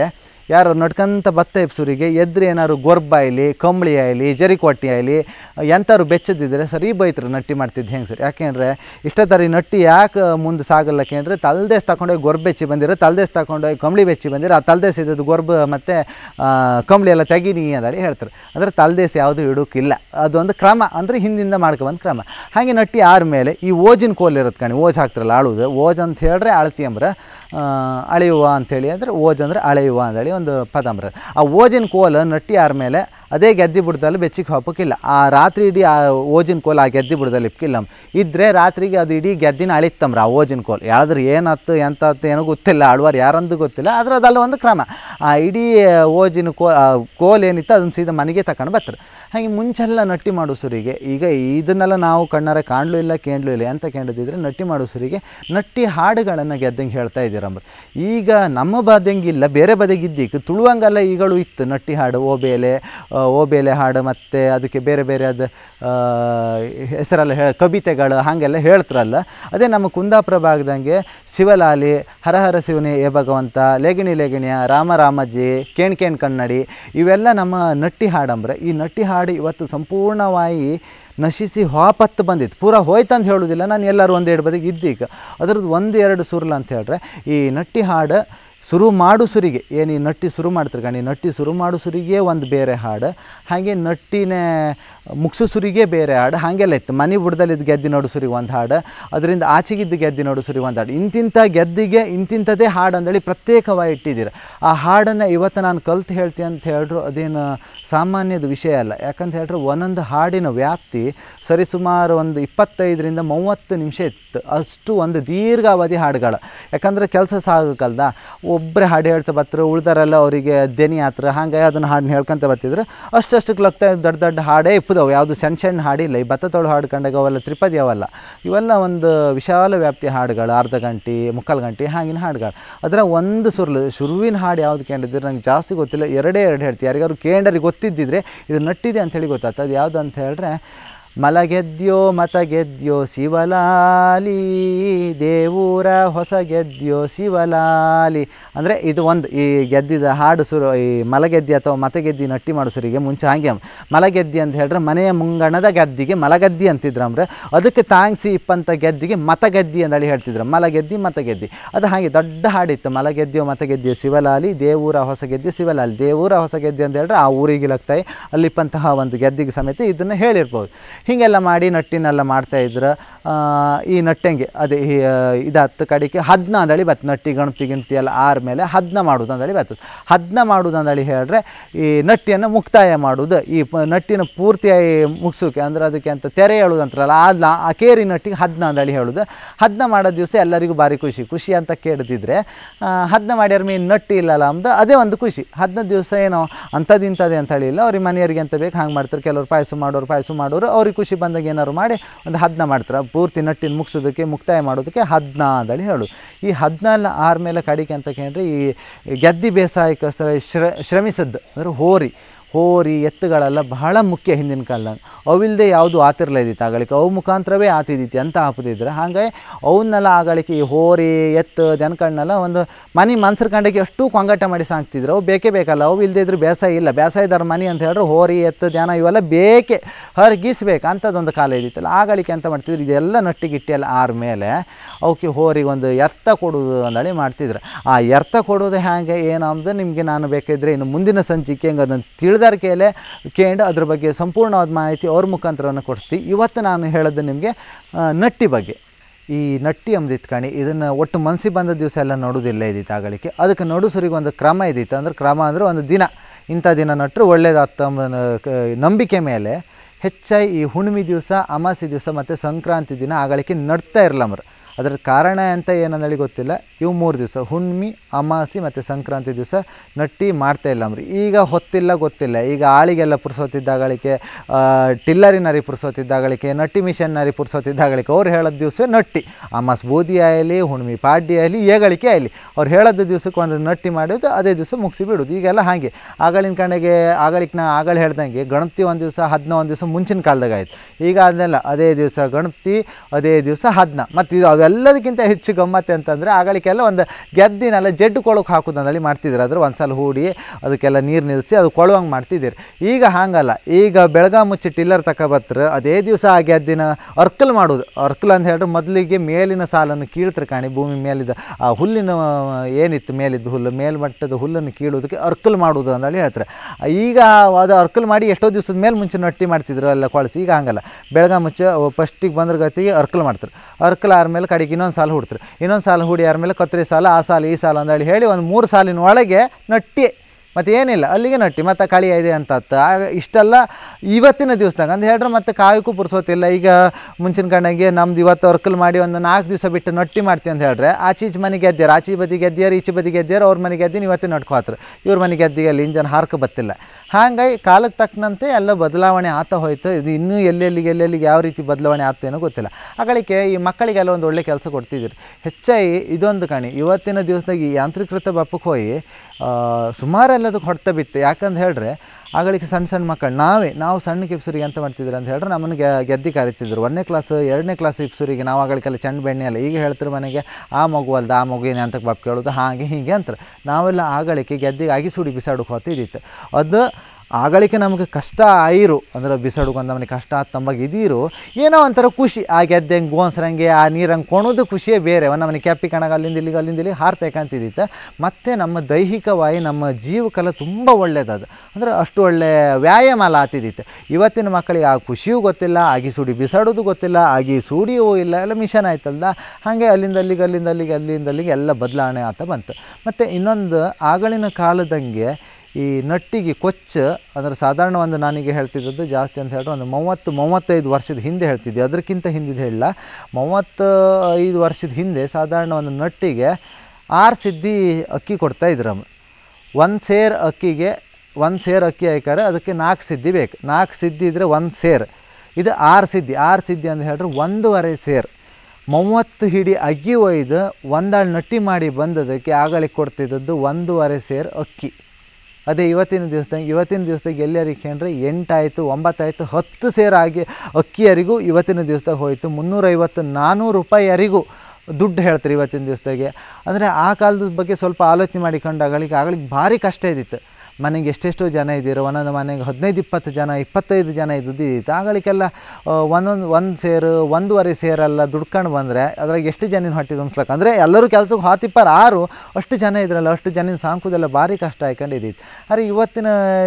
ಯಾರು ನಡ್ಕಂತ ಬತ್ತ ಎಪ್ಸೂರಿಗೆ ಎದ್ರೆ ಏನಾದ್ರು ಗೊರ್ಬಾಯ್ಲಿ ಕಂಬಳಿ ಆಯ್ಲಿ ಜರಿಕೊಟ್ಟಿ ಆಯ್ಲಿ ಎಂಥವ್ರು ಬೆಚ್ಚದಿದ್ದರೆ ಸರಿ ಬೈತ್ರು ನಟ್ಟಿ ಮಾಡ್ತಿದ್ದು ಹೆಂಗೆ ಸರ್. ಯಾಕೆಂದರೆ ಇಷ್ಟೊತ್ತರ ಈ ನಟ್ಟಿ ಯಾಕೆ ಮುಂದೆ ಸಾಗಲ್ಲ ಕೇಂದ್ರೆ ತಲ್ದೇಸ್ ತಗೊಂಡೋಗಿ ಗೊರ್ಬೆಚ್ಚಿ ಬಂದಿರೋ ತಲ್ದೇಸ್ ತಗೊಂಡೋಗಿ ಕಂಬಳಿ ಬೆಚ್ಚಿ ಬಂದಿರೋ ಆ ತಲ್ದೇಸ್ ಇದ್ದದ್ದು ಗೊರ್ಬ ಮತ್ತು ಕಂಬಳಿ ಎಲ್ಲ ತೆಗೀನಿ ಅಂತೇಳಿ ಹೇಳ್ತಾರೆ. ಅಂದರೆ ತಲ್ದೇಸ್ ಯಾವುದು ಇಡೋಕ್ಕಿಲ್ಲ, ಅದೊಂದು ಕ್ರಮ ಅಂದರೆ ಹಿಂದಿಂದ ಮಾಡ್ಕೊಬಂದು ಕ್ರಮ. ಹಾಗೆ ನಟ್ಟಿ ಆದಮೇಲೆ ಈ ಓಜಿನ ಕೋಲ್ ಇರುತ್ತೆ ಕಣಿ, ಓಜ್ ಹಾಕ್ತಾರಲ್ಲ ಆಳುವುದು, ಓಜ್ ಅಂತ ಹೇಳಿದ್ರೆ ಅಳತಿ ಅಂಬ್ರೆ ಅಳೆಯುವ ಅಂಥೇಳಿ ಅಂದರೆ ಓಜ್ ಅಂದರೆ ಅಳೆಯುವ ಅಂದೇಳಿ ಒಂದು ಪದ ಅಂಬ್ರೆ. ಆ ಓಜಿನ ಕೋಲು ನಟ್ಟಿ ಆದಮೇಲೆ ಅದೇ ಗೆದ್ದಿ ಬುಡದಲ್ಲಿ ಬೆಚ್ಚಿಗೆ ಹಾಕೋಕ್ಕಿಲ್ಲ. ಆ ರಾತ್ರಿ ಇಡೀ ಆ ಓಜಿನ ಕೋಲು ಆ ಗೆದ್ದಿ ಬುಡದಲ್ಲಿ ಇಕ್ಕಿಲ್ಲ ಇದ್ದರೆ ರಾತ್ರಿಗೆ ಅದು ಇಡೀ ಗೆದ್ದಿನ ಅಳಿತಂಬ್ರೆ ಆ ಓಜಿನ ಕೋಲು. ಯಾವ್ದ್ರ ಏನಾಯ್ತು ಎಂತಾಯ್ತು ಏನೋ ಗೊತ್ತಿಲ್ಲ, ಆಳ್ವಾರು ಯಾರಂದು ಗೊತ್ತಿಲ್ಲ, ಆದರೆ ಅದಲ್ಲ ಒಂದು ಕ್ರಮ. ಆ ಇಡೀ ಓಜಿನ ಕೋಲ್ ಏನಿತ್ತು ಅದನ್ನು ಸೀದಾ ಮನೆಗೆ ತಗೊಂಡು ಬರ್ತಾರೆ. ಹಾಗೆ ಮುಂಚೆಲ್ಲ ನಟ್ಟಿ ಮಾಡೋ ಸುರಿಗೆ ಈಗ ಇದನ್ನೆಲ್ಲ ನಾವು ಕಣ್ಣಾರೆ ಕಾಣಲೂ ಇಲ್ಲ ಕೇಳಲೂ ಇಲ್ಲ ಅಂತ ಕೇಳಿದ್ರೆ ನಟ್ಟಿ ಮಾಡೋ ಸುರಿಗೆ ನಟ್ಟಿ ಹಾಡುಗಳನ್ನು ಗೆದ್ದಂಗೆ ಹೇಳ್ತಾ ಇದ್ದೀರಂಬ್ರೆ. ಈಗ ನಮ್ಮ ಬದಿಯಂಗಿಲ್ಲ, ಬೇರೆ ಬದಿಗಿದ್ದೀಗ ತುಳುವಂಗಲ್ಲ ಈಗಳು ಇತ್ತು ನಟ್ಟಿ ಹಾಡು, ಓಬೇಲೆ ಹಾಡು ಮತ್ತು ಅದಕ್ಕೆ ಬೇರೆ ಬೇರೆ ಅದು ಹೆಸರೆಲ್ಲ ಕವಿತೆಗಳು ಹಾಗೆಲ್ಲ ಹೇಳ್ತಾರಲ್ಲ. ಅದೇ ನಮ್ಮ ಕುಂದಾಪುರ ಭಾಗದಂಗೆ ಶಿವಲಾಲಿ, ಹರಹರ ಶಿವನೇ ಏ ಭಗವಂತ, ಲೇಗಿಣಿ ಲೇಗಿಣಿಯ, ರಾಮ ರಾಮಜ್ಜಿ, ಕೇಣ್ ಕನ್ನಡಿ ಇವೆಲ್ಲ ನಮ್ಮ ನಟ್ಟಿ ಹಾಡಂಬ್ರೆ. ಈ ನಟ್ಟಿ ಹಾಡು ಇವತ್ತು ಸಂಪೂರ್ಣವಾಗಿ ನಶಿಸಿ ಹೊಪತ್ತು ಬಂದಿತ್ತು, ಪೂರ ಹೋಯ್ತಂತ ಹೇಳೋದಿಲ್ಲ ನಾನು, ಎಲ್ಲರೂ ಒಂದೆರಡು ಬದಿಗೆ ಇದ್ದೀಗ ಅದರದ್ದು ಒಂದೆರಡು ಸುರುಳು ಅಂತ ಹೇಳಿದ್ರೆ ಈ ನಟ್ಟಿ ಹಾಡು ಶುರು ಮಾಡು ಸುರಿಗೆ ಏನು ಈ ನಟ್ಟಿ ಶುರು ಮಾಡ್ತಾರೆ ಕಣಿ, ನಟ್ಟಿ ಶುರು ಮಾಡು ಸುರಿಗೆ ಒಂದು ಬೇರೆ ಹಾಡು, ಹಾಗೆ ನಟ್ಟಿನೇ ಮುಗಿಸೋ ಸುರಿಗೆ ಬೇರೆ ಹಾಡು ಹಾಗೆಲ್ಲ ಇತ್ತು. ಮನೆ ಬುಡದಲ್ಲಿದ್ದು ಗೆದ್ದಿ ನೋಡು ಸುರಿಗೆ ಒಂದು ಹಾಡು, ಅದರಿಂದ ಆಚೆಗಿದ್ದು ಗೆದ್ದಿ ನೋಡು ಸುರಿಗೆ ಒಂದು ಹಾಡು, ಇಂತಿಂಥ ಗೆದ್ದಿಗೆ ಇಂತಿಂಥದ್ದೇ ಹಾಡು ಅಂದೇಳಿ ಪ್ರತ್ಯೇಕವಾಗಿ ಇಟ್ಟಿದ್ದೀರ. ಆ ಹಾಡನ್ನು ಇವತ್ತು ನಾನು ಕಲ್ತು ಹೇಳ್ತೀನಿ ಅಂತ ಹೇಳಿದ್ರು ಅದೇನು ಸಾಮಾನ್ಯದ ವಿಷಯ ಅಲ್ಲ. ಯಾಕಂತ ಹೇಳಿದ್ರೆ ಒಂದೊಂದು ಹಾಡಿನ ವ್ಯಾಪ್ತಿ ಸರಿಸುಮಾರು ಒಂದು 25ರಿಂದ 30 ನಿಮಿಷ ಇತ್ತು, ಅಷ್ಟು ಒಂದು ದೀರ್ಘಾವಧಿ ಹಾಡುಗಳು. ಯಾಕಂದರೆ ಕೆಲಸ ಸಾಗಕ್ಕಲ್ದ, ಒಬ್ಬರೇ ಹಾಡು ಹೇಳ್ತಾ ಬರ್ತಾರೆ, ಉಳ್ದಾರೆಲ್ಲ ಅವರಿಗೆ ದನಿ ಆತ್ರ, ಹಾಗಾಗಿ ಅದನ್ನು ಹಾಡನ್ನ ಹೇಳ್ಕೊಂತ ಬರ್ತಿದ್ರು. ಅಷ್ಟಕ್ಕೆ ಲಗ್ತಾ ದೊಡ್ಡ ದೊಡ್ಡ ಹಾಡೇ ಇಪ್ಪದವು, ಯಾವುದು ಸಣ್ಣ ಹಾಡಿಲ್ಲ. ಈ ಬತ್ತತೋಳು ಹಾಡು ಕಂಡಾಗ ಅವೆಲ್ಲ ತ್ರಿಪದಿ ಅವಲ್ಲ, ಇವೆಲ್ಲ ಒಂದು ವಿಶಾಲ ವ್ಯಾಪ್ತಿ ಹಾಡುಗಳು, ಅರ್ಧ ಗಂಟೆ ಮುಕ್ಕಾಲು ಗಂಟೆ ಹಾಗಿನ ಹಾಡುಗಳು. ಅದರ ಒಂದು ಶುರುವಿನ ಹಾಡು ಯಾವುದು ಕೇಳಿದ್ರೆ ನಂಗೆ ಜಾಸ್ತಿ ಗೊತ್ತಿಲ್ಲ, ಎರಡೇ ಹೇಳ್ತೀವಿ. ಯಾರಿಗಾದ್ರು ಕೇಂಡರಿಗೆ ಗೊತ್ತಿದ್ದಿದ್ರೆ ಇದು ನಟ್ಟಿದೆ ಅಂಥೇಳಿ ಗೊತ್ತಾಗ್ತದೆ. ಅದು ಯಾವುದು ಅಂತ ಹೇಳಿದ್ರೆ ಮಲಗೆದ್ಯೋ ಮತ ಗೆದ್ಯೋ ಶಿವಲಾಲಿ, ದೇವೂರ ಹೊಸ ಗೆದ್ಯೋ ಶಿವಲಾಲಿ ಅಂದರೆ ಇದು ಒಂದು ಈ ಗೆದ್ದಿದ ಹಾಡು ಈ ಮಲಗೆದ್ದಿ ಅಥವಾ ಮತಗೆದ್ದಿ ನಟ್ಟಿ ಮಾಡೋ ಸುರಿಗೆ ಮುಂಚೆ ಹಾಗೆ ಮಲಗೆದ್ದಿ ಅಂತ ಹೇಳಿದ್ರೆ ಮನೆಯ ಮುಂಗಣದ ಗದ್ದಿಗೆ ಮಲಗದ್ದಿ ಅಂತಿದ್ರಂದ್ರೆ, ಅದಕ್ಕೆ ತಾಂಗ್ಸಿ ಇಪ್ಪಂತ ಗೆದ್ದಿಗೆ ಮತಗೆದ್ದಿ ಅಂತೇಳಿ ಹೇಳ್ತಿದ್ರು, ಮಲಗೆದ್ದಿ ಮತಗೆದ್ದಿ. ಅದು ಹಾಗೆ ದೊಡ್ಡ ಹಾಡಿತ್ತು, ಮಲಗೆದ್ದಿಯೋ ಮತಗೆದ್ದಿಯೋ ಶಿವಲಾಲಿ, ದೇವೂರ ಹೊಸ ಗೆದ್ದಿ ಶಿವಲಾಲಿ. ದೇವೂರ ಹೊಸ ಗೆದ್ದಿ ಅಂತ ಹೇಳಿದ್ರೆ ಆ ಊರಿಗೆ ಲಗ್ತಾಯಿ ಅಲ್ಲಿಪ್ಪಂತಹ ಒಂದು ಗೆದ್ದಿಗೆ ಸಮೇತ ಇದನ್ನು ಹೇಳಿರ್ಬೋದು. ಹೀಗೆಲ್ಲ ಮಾಡಿ ನಟ್ಟಿನೆಲ್ಲ ಮಾಡ್ತಾಯಿದ್ರು. ಈ ನಟ್ಟಂಗೆ ಅದೇ ಇದು ಕಡೆಗೆ ಹದ್ನ ಅಂದೇಳಿ ಬತ್ತು, ನಟ್ಟಿ ಗಣಪತಿ ಎಲ್ಲ ಆದಮೇಲೆ ಹದ್ನ ಮಾಡೋದು ಅಂದೇಳಿ ಬರ್ತದೆ. ಹದ್ನ ಮಾಡೋದು ಅಂದೇಳಿ ಹೇಳಿದ್ರೆ ಈ ನಟ್ಟಿಯನ್ನು ಮುಕ್ತಾಯ ಮಾಡೋದು, ಈ ನಟ್ಟಿನ ಪೂರ್ತಿಯಾಗಿ ಮುಗಿಸೋಕೆ ಅಂದರೆ ಅದಕ್ಕೆ ಅಂತ ತೆರೆ ಹೇಳೋದು ಅಂತಾರಲ್ಲ, ಆ ಕೇರಿ ನಟ್ಟಿಗೆ ಹದ್ನ ಅಂದೇಳಿ ಹೇಳೋದು. ಹದ್ನ ಮಾಡೋ ದಿವಸ ಎಲ್ಲರಿಗೂ ಭಾರಿ ಖುಷಿ ಅಂತ ಕೇಳ್ತಿದ್ರೆ, ಹದ್ನ ಮಾಡ್ಯಾರ ಮೀನು ನಟ್ಟಿ ಇಲ್ಲಲ್ಲ ಅಂದು ಅದೇ ಒಂದು ಖುಷಿ. ಹದ್ನ ದಿವಸ ಏನೋ ಅಂಥದ್ದು ಇಂಥದ್ದೇ ಅಂತ ಹೇಳಿಲ್ಲ, ಅವ್ರಿಗೆ ಮನೆಯವರಿಗೆ ಅಂತ ಬೇಕು ಹಂಗೆ ಮಾಡ್ತಾರೆ. ಕೆಲವರು ಪಾಯಸ ಮಾಡೋರು ಅವ್ರಿಗೆ ಖುಷಿ ಬಂದಾಗ ಏನಾದ್ರು ಮಾಡಿ ಒಂದು ಹದ್ನ ಮಾಡ್ತಾರೆ. ಪೂರ್ತಿ ನಟ್ಟಿನ ಮುಗಿಸೋದಕ್ಕೆ ಮುಕ್ತಾಯ ಮಾಡೋದಕ್ಕೆ ಹದ್ನ ಅಂತೇಳಿ ಹೇಳು. ಈ ಹದ್ನೆಲ್ಲ ಆದಮೇಲೆ ಕಡಿಕೆ ಅಂತ ಕೇಳಿದ್ರೆ ಈ ಗೆದ್ದಿ ಬೇಸಾಯಕ್ಕೋಸ್ಕರ ಶ್ರಮಿಸಿದ್ದು ಅಂದರೆ ಹೋರಿ ಎತ್ತುಗಳೆಲ್ಲ ಬಹಳ ಮುಖ್ಯ ಹಿಂದಿನ ಕಾಲದಾಗ. ಅವಿಲ್ಲದೆ ಯಾವುದು ಆತಿರ್ಲ ಇದ್ದಿತ್ತು ಆಗಳಿಕೆ, ಅವು ಮುಖಾಂತರವೇ ಆತಿದ್ದಿತ್ತು ಅಂತ ಹಾಪದಿದ್ರೆ. ಹಾಗಾಗಿ ಅವನ್ನೆಲ್ಲ ಆಗಳಿಕೆ ಈ ಹೋರಿ ಎತ್ತು ದನಗಳನ್ನೆಲ್ಲ ಒಂದು ಮನ್ಸರ ಕಂಡಕ್ಕೆ ಅಷ್ಟು ಕೊಂಗಾಟ ಮಾಡಿ ಸಾಕ್ತಿದ್ರು. ಅವು ಬೇಕೇ ಬೇಕಲ್ಲ, ಅವು ಇಲ್ಲದೆ ಇದ್ರು ಬೇಸಾಯ ಇಲ್ಲ. ಬೇಸಾಯದಾರ ಮನೆ ಅಂತ ಹೇಳಿದ್ರೆ ಹೋರಿ ಎತ್ತು ದನ ಇವೆಲ್ಲ ಬೇಕೇ ಹೊರಗಿಸ್ಬೇಕು ಅಂಥದ್ದೊಂದು ಕಾಲ ಇದ್ದಿತ್ತಲ್ಲ. ಆಗಳಿಕೆ ಅಂತ ಮಾಡ್ತಿದ್ರು. ಇದೆಲ್ಲ ನಟ್ಟಿಗಿಟ್ಟಿ ಎಲ್ಲ ಆದಮೇಲೆ ಅವಕ್ಕೆ ಹೋರಿಗೆ ಒಂದು ಎರ್ತ ಕೊಡೋದು ಅಂದೇಳಿ ಮಾಡ್ತಿದ್ರು. ಆ ಎರ್ತ ಕೊಡೋದು ಹೇಗೆ ಏನು ಅಂದ್ರೆ ನಿಮಗೆ ನಾನು ಬೇಕಿದ್ರೆ ಇನ್ನು ಮುಂದಿನ ಸಂಚಿಕೆ ಹೆಂಗೆ ಅದನ್ನು ತಿಳಿದಾರಿಕೆಯಲ್ಲೇ ಕೇಂಡು ಅದ್ರ ಬಗ್ಗೆ ಸಂಪೂರ್ಣವಾದ ಮಾಹಿತಿ ಅವ್ರ ಮುಖಾಂತರವನ್ನು ಕೊಡ್ತೀವಿ. ಇವತ್ತು ನಾನು ಹೇಳೋದು ನಿಮಗೆ ನಟ್ಟಿ ಬಗ್ಗೆ. ಈ ನಟ್ಟಿ ಅಂಬದಿತ್ತು ಕಣಿ, ಇದನ್ನು ಒಟ್ಟು ಮನಸ್ಸಿಗೆ ಬಂದ ದಿವಸ ಎಲ್ಲ ನೋಡೋದಿಲ್ಲ ಇದ್ದಿತ್ತು ಆಗಳಿಗೆ. ಅದಕ್ಕೆ ನೋಡೋಸರಿಗೆ ಒಂದು ಕ್ರಮ ಇದ್ದಿತ್ತು. ಅಂದ್ರೆ ಕ್ರಮ ಅಂದರೆ ಒಂದು ದಿನ, ಇಂಥ ದಿನ ನಟ್ಟರು ಒಳ್ಳೇದಾಗ್ತ ನಂಬಿಕೆ ಮೇಲೆ ಹೆಚ್ಚಾಗಿ ಈ ಹುಣ್ಣಿಮೆ ದಿವಸ, ಅಮಾವಾಸ್ಯೆ ದಿವಸ ಮತ್ತು ಸಂಕ್ರಾಂತಿ ದಿನ ಆಗಳಿಗೆ ನಡ್ತಾ ಇರಲಮ್ರ. ಅದರ ಕಾರಣ ಅಂತ ಏನಂದೇಳಿ ಗೊತ್ತಿಲ್ಲ. ಇವು 3 ದಿವಸ ಹುಣ್ಣಿಮೆ, ಅಮಾವಾಸ್ಯೆ ಮತ್ತು ಸಂಕ್ರಾಂತಿ ದಿವಸ ನಟ್ಟಿ ಮಾಡ್ತಾಯಿಲ್ಲ ಅಂಬ್ರಿ. ಈಗ ಹೊತ್ತಿಲ್ಲ ಗೊತ್ತಿಲ್ಲ. ಈಗ ಆಳಿಗೆಲ್ಲ ಪುರ್ಸೋತಿದ್ದಾಗಳಿಕೆ, ಟಿಲ್ಲರಿನರಿ ಪುರ್ಸೋತಿದ್ದಾಗಳಿಕೆ, ನಟ್ಟಿ ಮಿಷನ್ನರಿ ಪುರ್ಸೋತಿದ್ದಾಗಳಿಕೆ ಅವ್ರು ಹೇಳೋದು ದಿವಸವೇ ನಟ್ಟಿ. ಅಮಾಸ್ ಬೂದಿ ಆಗಲಿ, ಹುಣ್ಣಿಮೆ ಪಾಡ್ಯ ಆಗಲಿ, ಏಗಳಿಕೆ ಆಗಲಿ, ಅವ್ರು ಹೇಳೋದು ದಿವಸಕ್ಕೆ ಒಂದು ನಟ್ಟಿ ಮಾಡೋದು, ಅದೇ ದಿವಸ ಮುಗಿಸಿ ಬಿಡೋದು. ಈಗೆಲ್ಲ ಹಾಗೆ ಆಗಳಿನ ಕಡೆಗೆ ನಾ ಆಗಳು ಹೇಳ್ದಂಗೆ ಗಣಪತಿ ಒಂದು ದಿವಸ, ಹದ್ನ ಒಂದು ದಿವಸ ಮುಂಚಿನ ಕಾಲದಾಗ ಆಯ್ತು. ಈಗ ಅದನ್ನೆಲ್ಲ ಅದೇ ದಿವಸ ಗಣಪತಿ, ಅದೇ ದಿವಸ ಹದ್ನ, ಮತ್ತು ಇದು ಅವೆಲ್ಲ ಎಲ್ಲದಕ್ಕಿಂತ ಹೆಚ್ಚು ಗಮ್ಮತ್ತೆ ಅಂತಂದರೆ ಆಗಳಿಗೆಲ್ಲ ಒಂದು ಗೆದ್ದಿನೆಲ್ಲ ಜಡ್ಡು ಕೊಳಕ್ಕೆ ಹಾಕೋದು ಅಂದೇಳಿ ಮಾಡ್ತಿದ್ರು. ಅದ್ರ ಒಂದು ಸಲ ಹೂಡಿ ಅದಕ್ಕೆಲ್ಲ ನೀರು ನಿಲ್ಲಿಸಿ ಅದು ಕೊಳುವಂಗೆ ಮಾಡ್ತಿದ್ದೀರಿ. ಈಗ ಹಾಗಲ್ಲ, ಈಗ ಬೆಳಗ್ಗೆ ಮುಚ್ಚಿ ಟಿಲ್ಲರ್ ತಗೊಬತ್ತರ ಅದೇ ದಿವಸ ಆ ಗೆದ್ದಿನ ಅರ್ಕಲ್ ಮಾಡೋದು. ಅರ್ಕಲ್ ಅಂತ ಹೇಳಿದ್ರೆ ಮೊದಲಿಗೆ ಮೇಲಿನ ಸಾಲನ್ನು ಕೀಳ್ತಾರೆ ಕಾಣಿ, ಭೂಮಿ ಮೇಲಿದ್ದ ಆ ಹುಲ್ಲಿನ ಏನಿತ್ತು ಮೇಲಿದ್ದು ಹುಲ್ಲು ಮೇಲ್ಮಟ್ಟದ ಹುಲ್ಲನ್ನು ಕೀಳೋದಕ್ಕೆ ಅರ್ಕಲ್ ಮಾಡೋದು ಅಂತೇಳಿ ಹೇಳ್ತಾರೆ. ಈಗ ಅದು ಅರ್ಕಲ್ ಮಾಡಿ ಎಷ್ಟೋ ದಿವಸದ ಮೇಲೆ ಮುಂಚೆ ನಟ್ಟಿ ಮಾಡ್ತಿದ್ರು ಎಲ್ಲ ಕೊಳಸಿ. ಈಗ ಹಂಗಲ್ಲ, ಬೆಳಗ್ಗೆ ಮುಚ್ಚೆ ಫಸ್ಟಿಗೆ ಬಂದ್ರ ಗತಿಗೆ ಅರ್ಕಲ್ ಮಾಡ್ತಾರೆ. ಅರ್ಕಲ್ ಆದ್ಮೇಲೆ ಕಡೆಗೆ ಇನ್ನೊಂದು ಸಾಲ ಹೂಡ್ತಾರೆ, ಇನ್ನೊಂದು ಸಾಲ ಹೂಡಿ ಆದ್ಮೇಲೆ ಕತ್ರಿ ಸಾಲ, ಆ ಸಾಲ ಈ ಸಾಲ ಅಂತೇಳಿ ಹೇಳಿ ಒಂದು 3 ಸಾಲಿನ ಒಳಗೆ ನಟ್ಟಿ ಮತ್ತು ಏನಿಲ್ಲ ಅಲ್ಲಿಗೆ ನಟ್ಟಿ ಮತ್ತು ಕಳಿ ಇದೆ ಅಂತ ಆಗ ಇಷ್ಟೆಲ್ಲ ಇವತ್ತಿನ ದಿವಸದಾಗ ಅಂತ ಹೇಳಿದ್ರೆ ಮತ್ತೆ ಕಾಯಕ್ಕೂ ಪುರ್ಸೋತಿಲ್ಲ. ಈಗ ಮುಂಚಿನ ಕಣ್ಣಗೆ ನಮ್ದು ಇವತ್ತು ಅರ್ಕಲ್ ಮಾಡಿ ಒಂದು 4 ದಿವಸ ಬಿಟ್ಟು ನಟ್ಟಿ ಮಾಡ್ತೀವಿ ಅಂತ ಹೇಳಿದ್ರೆ ಆಚೀಚೆ ಮನೆ ಗೆದ್ದಿಯಾರು, ಆಚೆ ಬದಿ ಗೆದ್ದಿಯಾರು, ಈಚೆ ಬದಿ ಗೆದ್ದಿಯಾರು, ಅವ್ರ ಮನೆ ಗೆದ್ದಿನ ಇವತ್ತಿನ ನಟ್ಕೋತಾರೆ, ಇವ್ರ ಮನೆ ಗೆದ್ದಿಗೆ ಅಲ್ಲಿ ಇಂಜನ್ ಹಾರ್ಕ ಬತ್ತಿಲ್ಲ. ಹಾಗಾಗಿ ಕಾಲಕ್ಕೆ ತಕ್ಕಂತೆ ಎಲ್ಲ ಬದಲಾವಣೆ ಆಗ್ತಾ ಹೋಯ್ತು. ಇದು ಇನ್ನೂ ಎಲ್ಲೆಲ್ಲಿಗೆ ಯಾವ ರೀತಿ ಬದಲಾವಣೆ ಆಗ್ತೇನೋ ಗೊತ್ತಿಲ್ಲ. ಹಾಗಳಿಗೆ ಈ ಮಕ್ಕಳಿಗೆಲ್ಲ ಒಂದು ಒಳ್ಳೆ ಕೆಲಸ ಕೊಡ್ತಿದ್ದೀರಿ. ಹೆಚ್ಚಾಗಿ ಇದೊಂದು ಕಾಣಿ, ಇವತ್ತಿನ ದಿವಸದಾಗ ಈ ಯಾಂತ್ರೀಕೃತ ಬಪ್ಪಕ್ಕೆ ಹೋಗಿ ಸುಮಾರು ಎಲ್ಲದಕ್ಕೆ ಹೊಡ್ತಾ ಬಿತ್ತು. ಯಾಕಂತ ಹೇಳಿದ್ರೆ ಆಗಳಿಗೆ ಸಣ್ಣ ಮಕ್ಕಳು ನಾವು ಸಣ್ಣ ಇಪ್ಸೂರಿಗೆ ಅಂತ ಮಾಡ್ತಿದ್ರು ಅಂತ ಹೇಳಿದ್ರೆ ನಮ್ಮನ್ನು ಗೆದ್ದಿ ಕರಿತಿದ್ರು. 1ನೇ ಕ್ಲಾಸ್ 2ನೇ ಕ್ಲಾಸ್ ಇಪ್ಸೂರಿಗೆ ನಾವು ಆಗಳಿಗೆಲ್ಲ ಚೆಂಡು ಬೆಣ್ಣೆ ಅಲ್ಲ. ಈಗ ಹೇಳ್ತಾರೆ ಮನೆಗೆ ಆ ಮಗು ಅಲ್ದ, ಆ ಮಗು ಏನು ಅಂತಕ್ಕೆ ಬಪ್ಪು ಕೇಳೋದು ಹಾಗೆ ಹೀಗೆ ಅಂತಾರೆ. ನಾವೆಲ್ಲ ಆಗಳಿಗೆ ಗೆದ್ದಿಗೆ ಆಗಿ ಸುಡಿ ಬಿಸಾಡೋಕೆ ಹೊತ್ತಿದ್ದಿತ್ತು. ಅದು ಆಗಳಿಕೆ ನಮಗೆ ಕಷ್ಟ ಆಯಿರು ಅಂದ್ರೆ ಬಿಸಾಡುಕೊಂಡು ನಮಗೆ ಕಷ್ಟ ತಮ್ಮಗೆ ಇದೀರು ಏನೋ ಒಂಥರ ಖುಷಿ. ಆ ಗೆದ್ದೆ ಹಂಗೆ ಗೋನ್ಸ್ರಂಗೆ ಆ ನೀರಂಗೆ ಕೊಣೋದು ಖುಷಿಯೇ ಬೇರೆ. ನಮ್ಮನೆ ಕೆಪ್ಪಿ ಕಣಗ ಅಲ್ಲಿಂದ ಇಲ್ಲಿಗೆ ಹಾರ್ತೇಕಂತಿದ್ದಿತ್ತು. ಮತ್ತು ನಮ್ಮ ದೈಹಿಕವಾಗಿ ನಮ್ಮ ಜೀವಕ್ಕೆಲ್ಲ ತುಂಬ ಒಳ್ಳೇದದು, ಅಂದರೆ ಅಷ್ಟು ಒಳ್ಳೆ ವ್ಯಾಯಾಮ ಎಲ್ಲ ಆತಿದ್ದಿತ್ತು. ಇವತ್ತಿನ ಮಕ್ಕಳಿಗೆ ಆ ಖುಷಿಯೂ ಗೊತ್ತಿಲ್ಲ, ಆಗಿ ಸುಡಿ ಬಿಸಾಡೋದು ಗೊತ್ತಿಲ್ಲ, ಆಗಿ ಸುಡಿಯೂ ಇಲ್ಲ, ಎಲ್ಲ ಮಿಷನ್ ಆಯ್ತಲ್ದ. ಹಾಗೆ ಅಲ್ಲಿಂದಲ್ಲಿಗೆ ಎಲ್ಲ ಬದಲಾವಣೆ ಆತ ಬಂತು. ಮತ್ತು ಇನ್ನೊಂದು ಆಗಳಿನ ಕಾಲದಂಗೆ ಈ ನಟ್ಟಿಗೆ ಕೊಚ್ಚು ಅಂದರೆ ಸಾಧಾರಣ ಒಂದು ನಾನೀಗ ಹೇಳ್ತಿದ್ದದ್ದು ಜಾಸ್ತಿ ಅಂತ ಹೇಳಿದ್ರೆ ಒಂದು 30-35 ವರ್ಷದ ಹಿಂದೆ ಹೇಳ್ತಿದ್ದೆ, ಅದಕ್ಕಿಂತ ಹಿಂದಿದ್ದು ಹೇಳಿಲ್ಲ. 35 ವರ್ಷದ ಹಿಂದೆ ಸಾಧಾರಣ ಒಂದು ನಟ್ಟಿಗೆ 6 ಸಿದ್ದಿ ಅಕ್ಕಿ ಕೊಡ್ತಾಯಿದ್ರು. 1 ಸೇರ್ ಅಕ್ಕಿಗೆ 1 ಸೇರ್ ಅಕ್ಕಿ ಹಾಕ್ಯಾರೆ, ಅದಕ್ಕೆ 4 ಸಿದ್ದಿ ಬೇಕು. 4 ಸಿದ್ದಿ ಇದ್ದರೆ 1 ಸೇರ್. ಇದು 6 ಸಿದ್ದಿ ಅಂತ ಹೇಳಿದ್ರೆ 1.5 ಸೇರ್. 30 ಹಿಡಿ ಅಕ್ಕಿ ಒಯ್ದು ಒಂದಾಳು ನಟ್ಟಿ ಮಾಡಿ ಬಂದದಕ್ಕೆ ಆಗಳಿಗೆ ಕೊಡ್ತಿದ್ದದ್ದು 1.5 ಸೇರ್ ಅಕ್ಕಿ. ಅದೇ ಇವತ್ತಿನ ದಿವಸದಾಗ ಎಲ್ಲರಿಗೆ ಅಂದರೆ 8 ಆಯಿತು 9 ಆಯಿತು 10 ಸೇರ್ ಆಗಿ ಅಕ್ಕಿಯರಿಗೂ ಇವತ್ತಿನ ದಿವಸದಾಗ ಹೋಯಿತು 350-400 ರೂಪಾಯಿಯರಿಗೂ ದುಡ್ಡು ಹೇಳ್ತಾರೆ ಇವತ್ತಿನ ದಿವಸದಾಗೆ. ಅಂದರೆ ಆ ಕಾಲದ ಬಗ್ಗೆ ಸ್ವಲ್ಪ ಆಲೋಚನೆ ಮಾಡಿಕೊಂಡು ಆಗಳಿಗೆ ಭಾರಿ ಕಷ್ಟ ಇದ್ದಿತ್ತು. ಮನೆಗೆ ಎಷ್ಟೆಷ್ಟೋ ಜನ ಇದ್ದೀರೋ, ಒಂದೊಂದು ಮನೆಗೆ 15-20 ಜನ 25 ಜನ ಇದ್ದಿತ್ತು. ಆಗಳಿಗೆಲ್ಲ ಒಂದು ಸೇರು 1.5 ಸೇರೆಲ್ಲ ದುಡ್ಕೊಂಡು ಬಂದರೆ ಅದ್ರಾಗ ಎಷ್ಟು ಜನ ಹೊಟ್ಟೆ ತುಂಬಿಸ್ಲಕ್ಕ ಅಂದರೆ ಎಲ್ಲರೂ ಕೆಲಸಕ್ಕೆ ಹಾತಿಪ್ಪಾರ 6 ಅಷ್ಟು ಜನ ಇದ್ರಲ್ಲ, ಅಷ್ಟು ಜನ ಸಾಂಕೋದೆಲ್ಲ ಭಾರಿ ಕಷ್ಟ ಆಯ್ಕೊಂಡಿದ್ದಿತ್ತು. ಆದರೆ ಇವತ್ತಿನ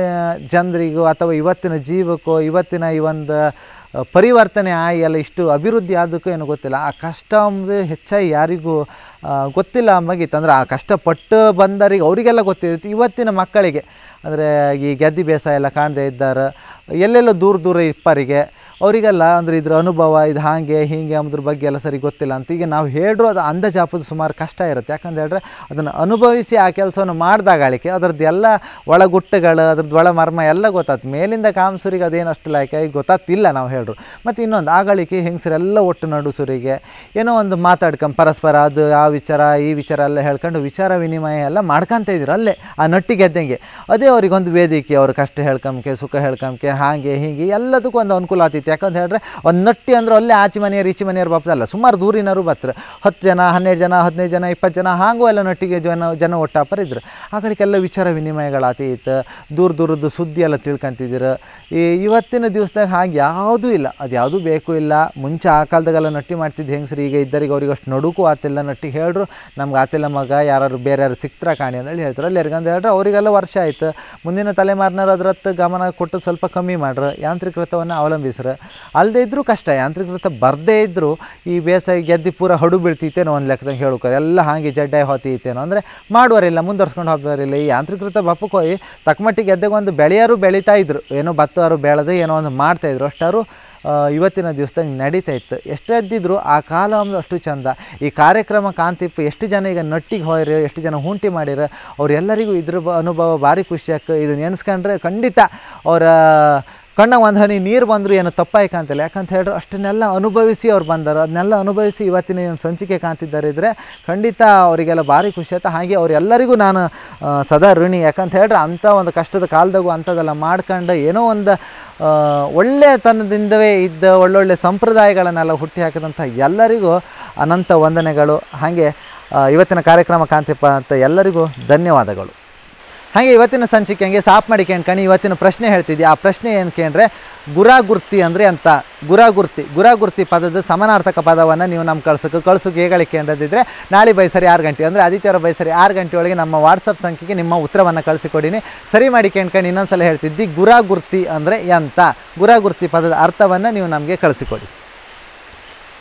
ಜನರಿಗೂ ಅಥವಾ ಇವತ್ತಿನ ಜೀವಕ್ಕೋ ಇವತ್ತಿನ ಈ ಒಂದು ಪರಿವರ್ತನೆ ಆಗಿ ಎಲ್ಲ ಇಷ್ಟು ಅಭಿವೃದ್ಧಿ ಆದಕ್ಕೂ ಏನೋ ಗೊತ್ತಿಲ್ಲ. ಆ ಕಷ್ಟ ಅಂದರೆ ಹೆಚ್ಚಾಗಿ ಯಾರಿಗೂ ಗೊತ್ತಿಲ್ಲ ಅಂಬಾಗಿತ್ತು. ಅಂದರೆ ಆ ಕಷ್ಟಪಟ್ಟು ಬಂದರಿಗೆ ಅವರಿಗೆಲ್ಲ ಗೊತ್ತಿರುತ್ತೆ. ಇವತ್ತಿನ ಮಕ್ಕಳಿಗೆ ಅಂದರೆ ಈ ಗೆದ್ದಿ ಬೇಸಾಯ ಎಲ್ಲ ಕಾಣದೇ ಇದ್ದಾರೆ, ಎಲ್ಲೆಲ್ಲೋ ದೂರ ಇಪ್ಪರಿಗೆ ಅವರಿಗೆಲ್ಲ ಅಂದರೆ ಇದ್ರ ಅನುಭವ ಇದು ಹಾಗೆ ಹೀಗೆ ಅದ್ರ ಬಗ್ಗೆ ಎಲ್ಲ ಸರಿ ಗೊತ್ತಿಲ್ಲ ಅಂತ. ಈಗ ನಾವು ಹೇಳ್ರು ಅದು ಅಂದಾಜಾಪದ ಸುಮಾರು ಕಷ್ಟ ಇರುತ್ತೆ. ಯಾಕಂತ ಹೇಳಿದ್ರೆ ಅದನ್ನು ಅನುಭವಿಸಿ ಆ ಕೆಲಸವನ್ನು ಮಾಡಿದಾಗಳಿಕೆ ಅದರದ್ದು ಎಲ್ಲ ಒಳಗುಟ್ಟಗಳು ಅದ್ರದ್ದು ಒಳ ಮರ್ಮ ಎಲ್ಲ ಗೊತ್ತಾಯ್ತು. ಮೇಲಿಂದ ಕಾಮಸುರಿಗೆ ಅದೇನು ಅಷ್ಟು ಲಾಯ್ಕಾಗಿ ಗೊತ್ತಾಗ್ತಿಲ್ಲ ನಾವು ಹೇಳ್ರು. ಮತ್ತು ಇನ್ನೊಂದು ಆಗಳಿಕೆ ಹೆಂಗಸರೆಲ್ಲ ಒಟ್ಟು ನಡುಸುರಿಗೆ ಏನೋ ಒಂದು ಮಾತಾಡ್ಕೊಂಡು ಪರಸ್ಪರ ಅದು ಆ ವಿಚಾರ ಈ ವಿಚಾರ ಎಲ್ಲ ಹೇಳ್ಕೊಂಡು ವಿಚಾರ ವಿನಿಮಯ ಎಲ್ಲ ಮಾಡ್ಕೊತ ಇದ್ರು ಅಲ್ಲೇ ಆ ನಟ್ಟಿ ಗೆದ್ದಂಗೆ. ಅದೇ ಅವ್ರಿಗೊಂದು ವೇದಿಕೆ, ಅವ್ರ ಕಷ್ಟ ಹೇಳ್ಕೊಂಬಕೆ ಸುಖ ಹೇಳ್ಕೊಂಬಕೆ ಹಾಗೆ ಹೀಗೆ ಎಲ್ಲದಕ್ಕೂ ಒಂದು ಅನುಕೂಲ ಆಗ್ತಿತ್ತು. ಯಾಕಂತ ಹೇಳಿದ್ರೆ ಒಂದು ನಟ್ಟಿ ಅಂದ್ರೆ ಅಲ್ಲೇ ಆಚೆ ಮನೆಯರು ಈಚೆ ಮನೆಯವ್ರು ಬಾಪದಲ್ಲ, ಸುಮಾರು ದೂರಿನವರು ಬರ್ತಾರೆ. 10 ಜನ 12 ಜನ 15 ಜನ 20 ಜನ ಹಾಗೂ ಎಲ್ಲ ನಟ್ಟಿಗೆ ಜನ ಒಟ್ಟಾಪರ ಇದ್ರು. ಆ ಕಡೆಗೆಲ್ಲ ವಿಚಾರ ವಿನಿಮಯಗಳಾತೀತು, ದೂರದ್ದು ಸುದ್ದಿ ಎಲ್ಲ ತಿಳ್ಕೊಂತಿದ್ರು. ಇವತ್ತಿನ ದಿವಸದಾಗ ಹಾಗೆ ಯಾವುದೂ ಇಲ್ಲ, ಅದು ಯಾವುದೂ ಬೇಕು ಇಲ್ಲ. ಮುಂಚೆ ಆ ಕಾಲದಾಗೆಲ್ಲ ನಟ್ಟಿ ಮಾಡ್ತಿದ್ದು ಹೆಂಗಸ್ರು ಈಗ ಇದ್ದರಿಗೆ ಅವ್ರಿಗೆ ಅಷ್ಟು ನಡುಕು ಆತಿಲ್ಲ. ನಟ್ಟಿಗೆ ಹೇಳ್ರು ನಮ್ಗೆ ಆತಿಲ್ಲ ಮಗ, ಯಾರು ಬೇರೆ ಯಾರು ಸಿಕ್ತರ ಕಾಣಿ ಅಂತೇಳಿ ಹೇಳ್ತಾರೆ. ಅಲ್ಲಿ ಯಾರಿಗಂತ ಹೇಳಿದ್ರೆ ಅವರಿಗೆಲ್ಲ ವರ್ಷ ಆಯ್ತು. ಮುಂದಿನ ತಲೆಮಾರಿನವ್ರು ಅದ್ರತ್ತು ಗಮನ ಕೊಟ್ಟು ಸ್ವಲ್ಪ ಕಮ್ಮಿ ಮಾಡ್ರು, ಯಾಂತ್ರಿಕೃತವನ್ನು ಅವಲಂಬಿಸ್ರು. ಅಲ್ಲದೆ ಇದ್ದರೂ ಕಷ್ಟ, ಯಾಂತ್ರಿಕೃತ ಬರದೇ ಇದ್ದರೂ ಈ ಬೇಸಾಯ ಗೆದ್ದಿ ಪೂರ ಹಡು ಬೀಳ್ತೈತೇನೋ ಒಂದು ಲೆಕ್ಕದಂಗೆ ಹೇಳ್ಕೋದು ಎಲ್ಲ ಹಾಗೆ ಜಡ್ಡಾಯಿ ಹೊತೀತೇನೋ ಅಂದರೆ ಮಾಡುವರಿಲ್ಲ, ಮುಂದುವರ್ಸ್ಕೊಂಡು ಹೋಗೋರಿಲ್ಲ. ಈ ಯಾಂತ್ರಿಕೃತ ಬಪ್ಪಕ್ಕೆ ಹೋಗಿ ತಕ್ಕಮಟ್ಟಿಗೆ ಗೆದ್ದೆಗೆ ಒಂದು ಬೆಳೆಯಾರು ಬೆಳೀತಾ ಇದ್ರು, ಏನೋ ಭತ್ತವಾರು ಬೆಳೆದು ಏನೋ ಒಂದು ಮಾಡ್ತಾಯಿದ್ರು. ಅಷ್ಟಾರು ಇವತ್ತಿನ ದಿವಸದಾಗ ನಡೀತಾ ಇತ್ತು. ಎಷ್ಟೇ ಎದ್ದಿದ್ರು ಆ ಕಾಲ ಒಂದು ಅಷ್ಟು ಚಂದ. ಈ ಕಾರ್ಯಕ್ರಮ ಕಾಂತಿಪ್ಪ ಎಷ್ಟು ಜನ ಈಗ ನಟ್ಟಿಗೆ ಹೋಯ್ರಿ, ಎಷ್ಟು ಜನ ಹುಂಟಿ ಮಾಡಿರ, ಅವರೆಲ್ಲರಿಗೂ ಇದ್ರ ಅನುಭವ ಭಾರಿ ಖುಷಿ ಆಗ್ತದೆ. ಇದು ನೆನೆಸ್ಕೊಂಡ್ರೆ ಖಂಡಿತ ಅವರ ಕಣ್ಣ ಒಂದು ಹನಿ ನೀರು ಬಂದರೂ ಏನು ತಪ್ಪಾಗಿ ಕಾಣ್ತಿಲ್ಲ. ಯಾಕಂತ ಹೇಳಿದ್ರೆ ಅಷ್ಟನ್ನೆಲ್ಲ ಅನುಭವಿಸಿ ಅವ್ರು ಬಂದರು, ಅದನ್ನೆಲ್ಲ ಅನುಭವಿಸಿ ಇವತ್ತಿನ ಏನು ಸಂಚಿಕೆ ಕಾಣ್ತಿದ್ದಾರೆ ಇದ್ದರೆ ಖಂಡಿತ ಅವರಿಗೆಲ್ಲ ಭಾರಿ ಖುಷಿ ಆಯ್ತು. ಹಾಗೆ ಅವರೆಲ್ಲರಿಗೂ ನಾನು ಸದಾ ಋಣಿ. ಯಾಕಂತ ಹೇಳಿದ್ರೆ ಅಂಥ ಒಂದು ಕಷ್ಟದ ಕಾಲದಾಗೂ ಅಂಥದ್ದೆಲ್ಲ ಮಾಡ್ಕೊಂಡು ಏನೋ ಒಂದು ಒಳ್ಳೆತನದಿಂದವೇ ಇದ್ದ ಒಳ್ಳೊಳ್ಳೆ ಸಂಪ್ರದಾಯಗಳನ್ನೆಲ್ಲ ಹುಟ್ಟಿ ಹಾಕಿದಂಥ ಎಲ್ಲರಿಗೂ ಅನಂತ ವಂದನೆಗಳು. ಹಾಗೆ ಇವತ್ತಿನ ಕಾರ್ಯಕ್ರಮ ಕಾಂತಿಪ್ಪ ಅಂತ ಎಲ್ಲರಿಗೂ ಧನ್ಯವಾದಗಳು. ಹಾಗೆ ಇವತ್ತಿನ ಸಂಚಿಕೆ ಹಂಗೆ ಸಾಫ್ ಮಾಡಿ ಕೇಳ್ಕಣಿ. ಇವತ್ತಿನ ಪ್ರಶ್ನೆ ಹೇಳ್ತಿದ್ದೆ. ಆ ಪ್ರಶ್ನೆ ಏನು ಕೇಂದ್ರೆ ಗುರಾಗುರ್ತಿ ಅಂದರೆ ಅಂತ. ಗುರಾಗುರ್ತಿ ಪದದ ಸಮಾನಾರ್ಥಕ ಪದವನ್ನು ನೀವು ನಮ್ಮ ಕಳ್ಸೋಕೆ ಹೇಗೆ ಕೇಂದ್ರದಿದ್ದರೆ ನಾಳೆ ಬೈಸರಿ 6 ಗಂಟೆ ಅಂದರೆ ಆದಿತ್ಯವಾರ ಬೈಸರಿ 6 ಗಂಟೆ ಒಳಗೆ ನಮ್ಮ ವಾಟ್ಸಪ್ ಸಂಖ್ಯೆಗೆ ನಿಮ್ಮ ಉತ್ತರವನ್ನು ಕಳಿಸಿಕೊಡಿನಿ. ಸರಿ ಮಾಡಿ ಕೇಳ್ಕೊಂಡು ಇನ್ನೊಂದು ಸಲ ಹೇಳ್ತಿದ್ದಿ. ಗುರಾಗುರ್ತಿ ಅಂದರೆ ಎಂತ, ಗುರಾಗುರ್ತಿ ಪದದ ಅರ್ಥವನ್ನು ನೀವು ನಮಗೆ ಕಳಿಸಿಕೊಡಿ.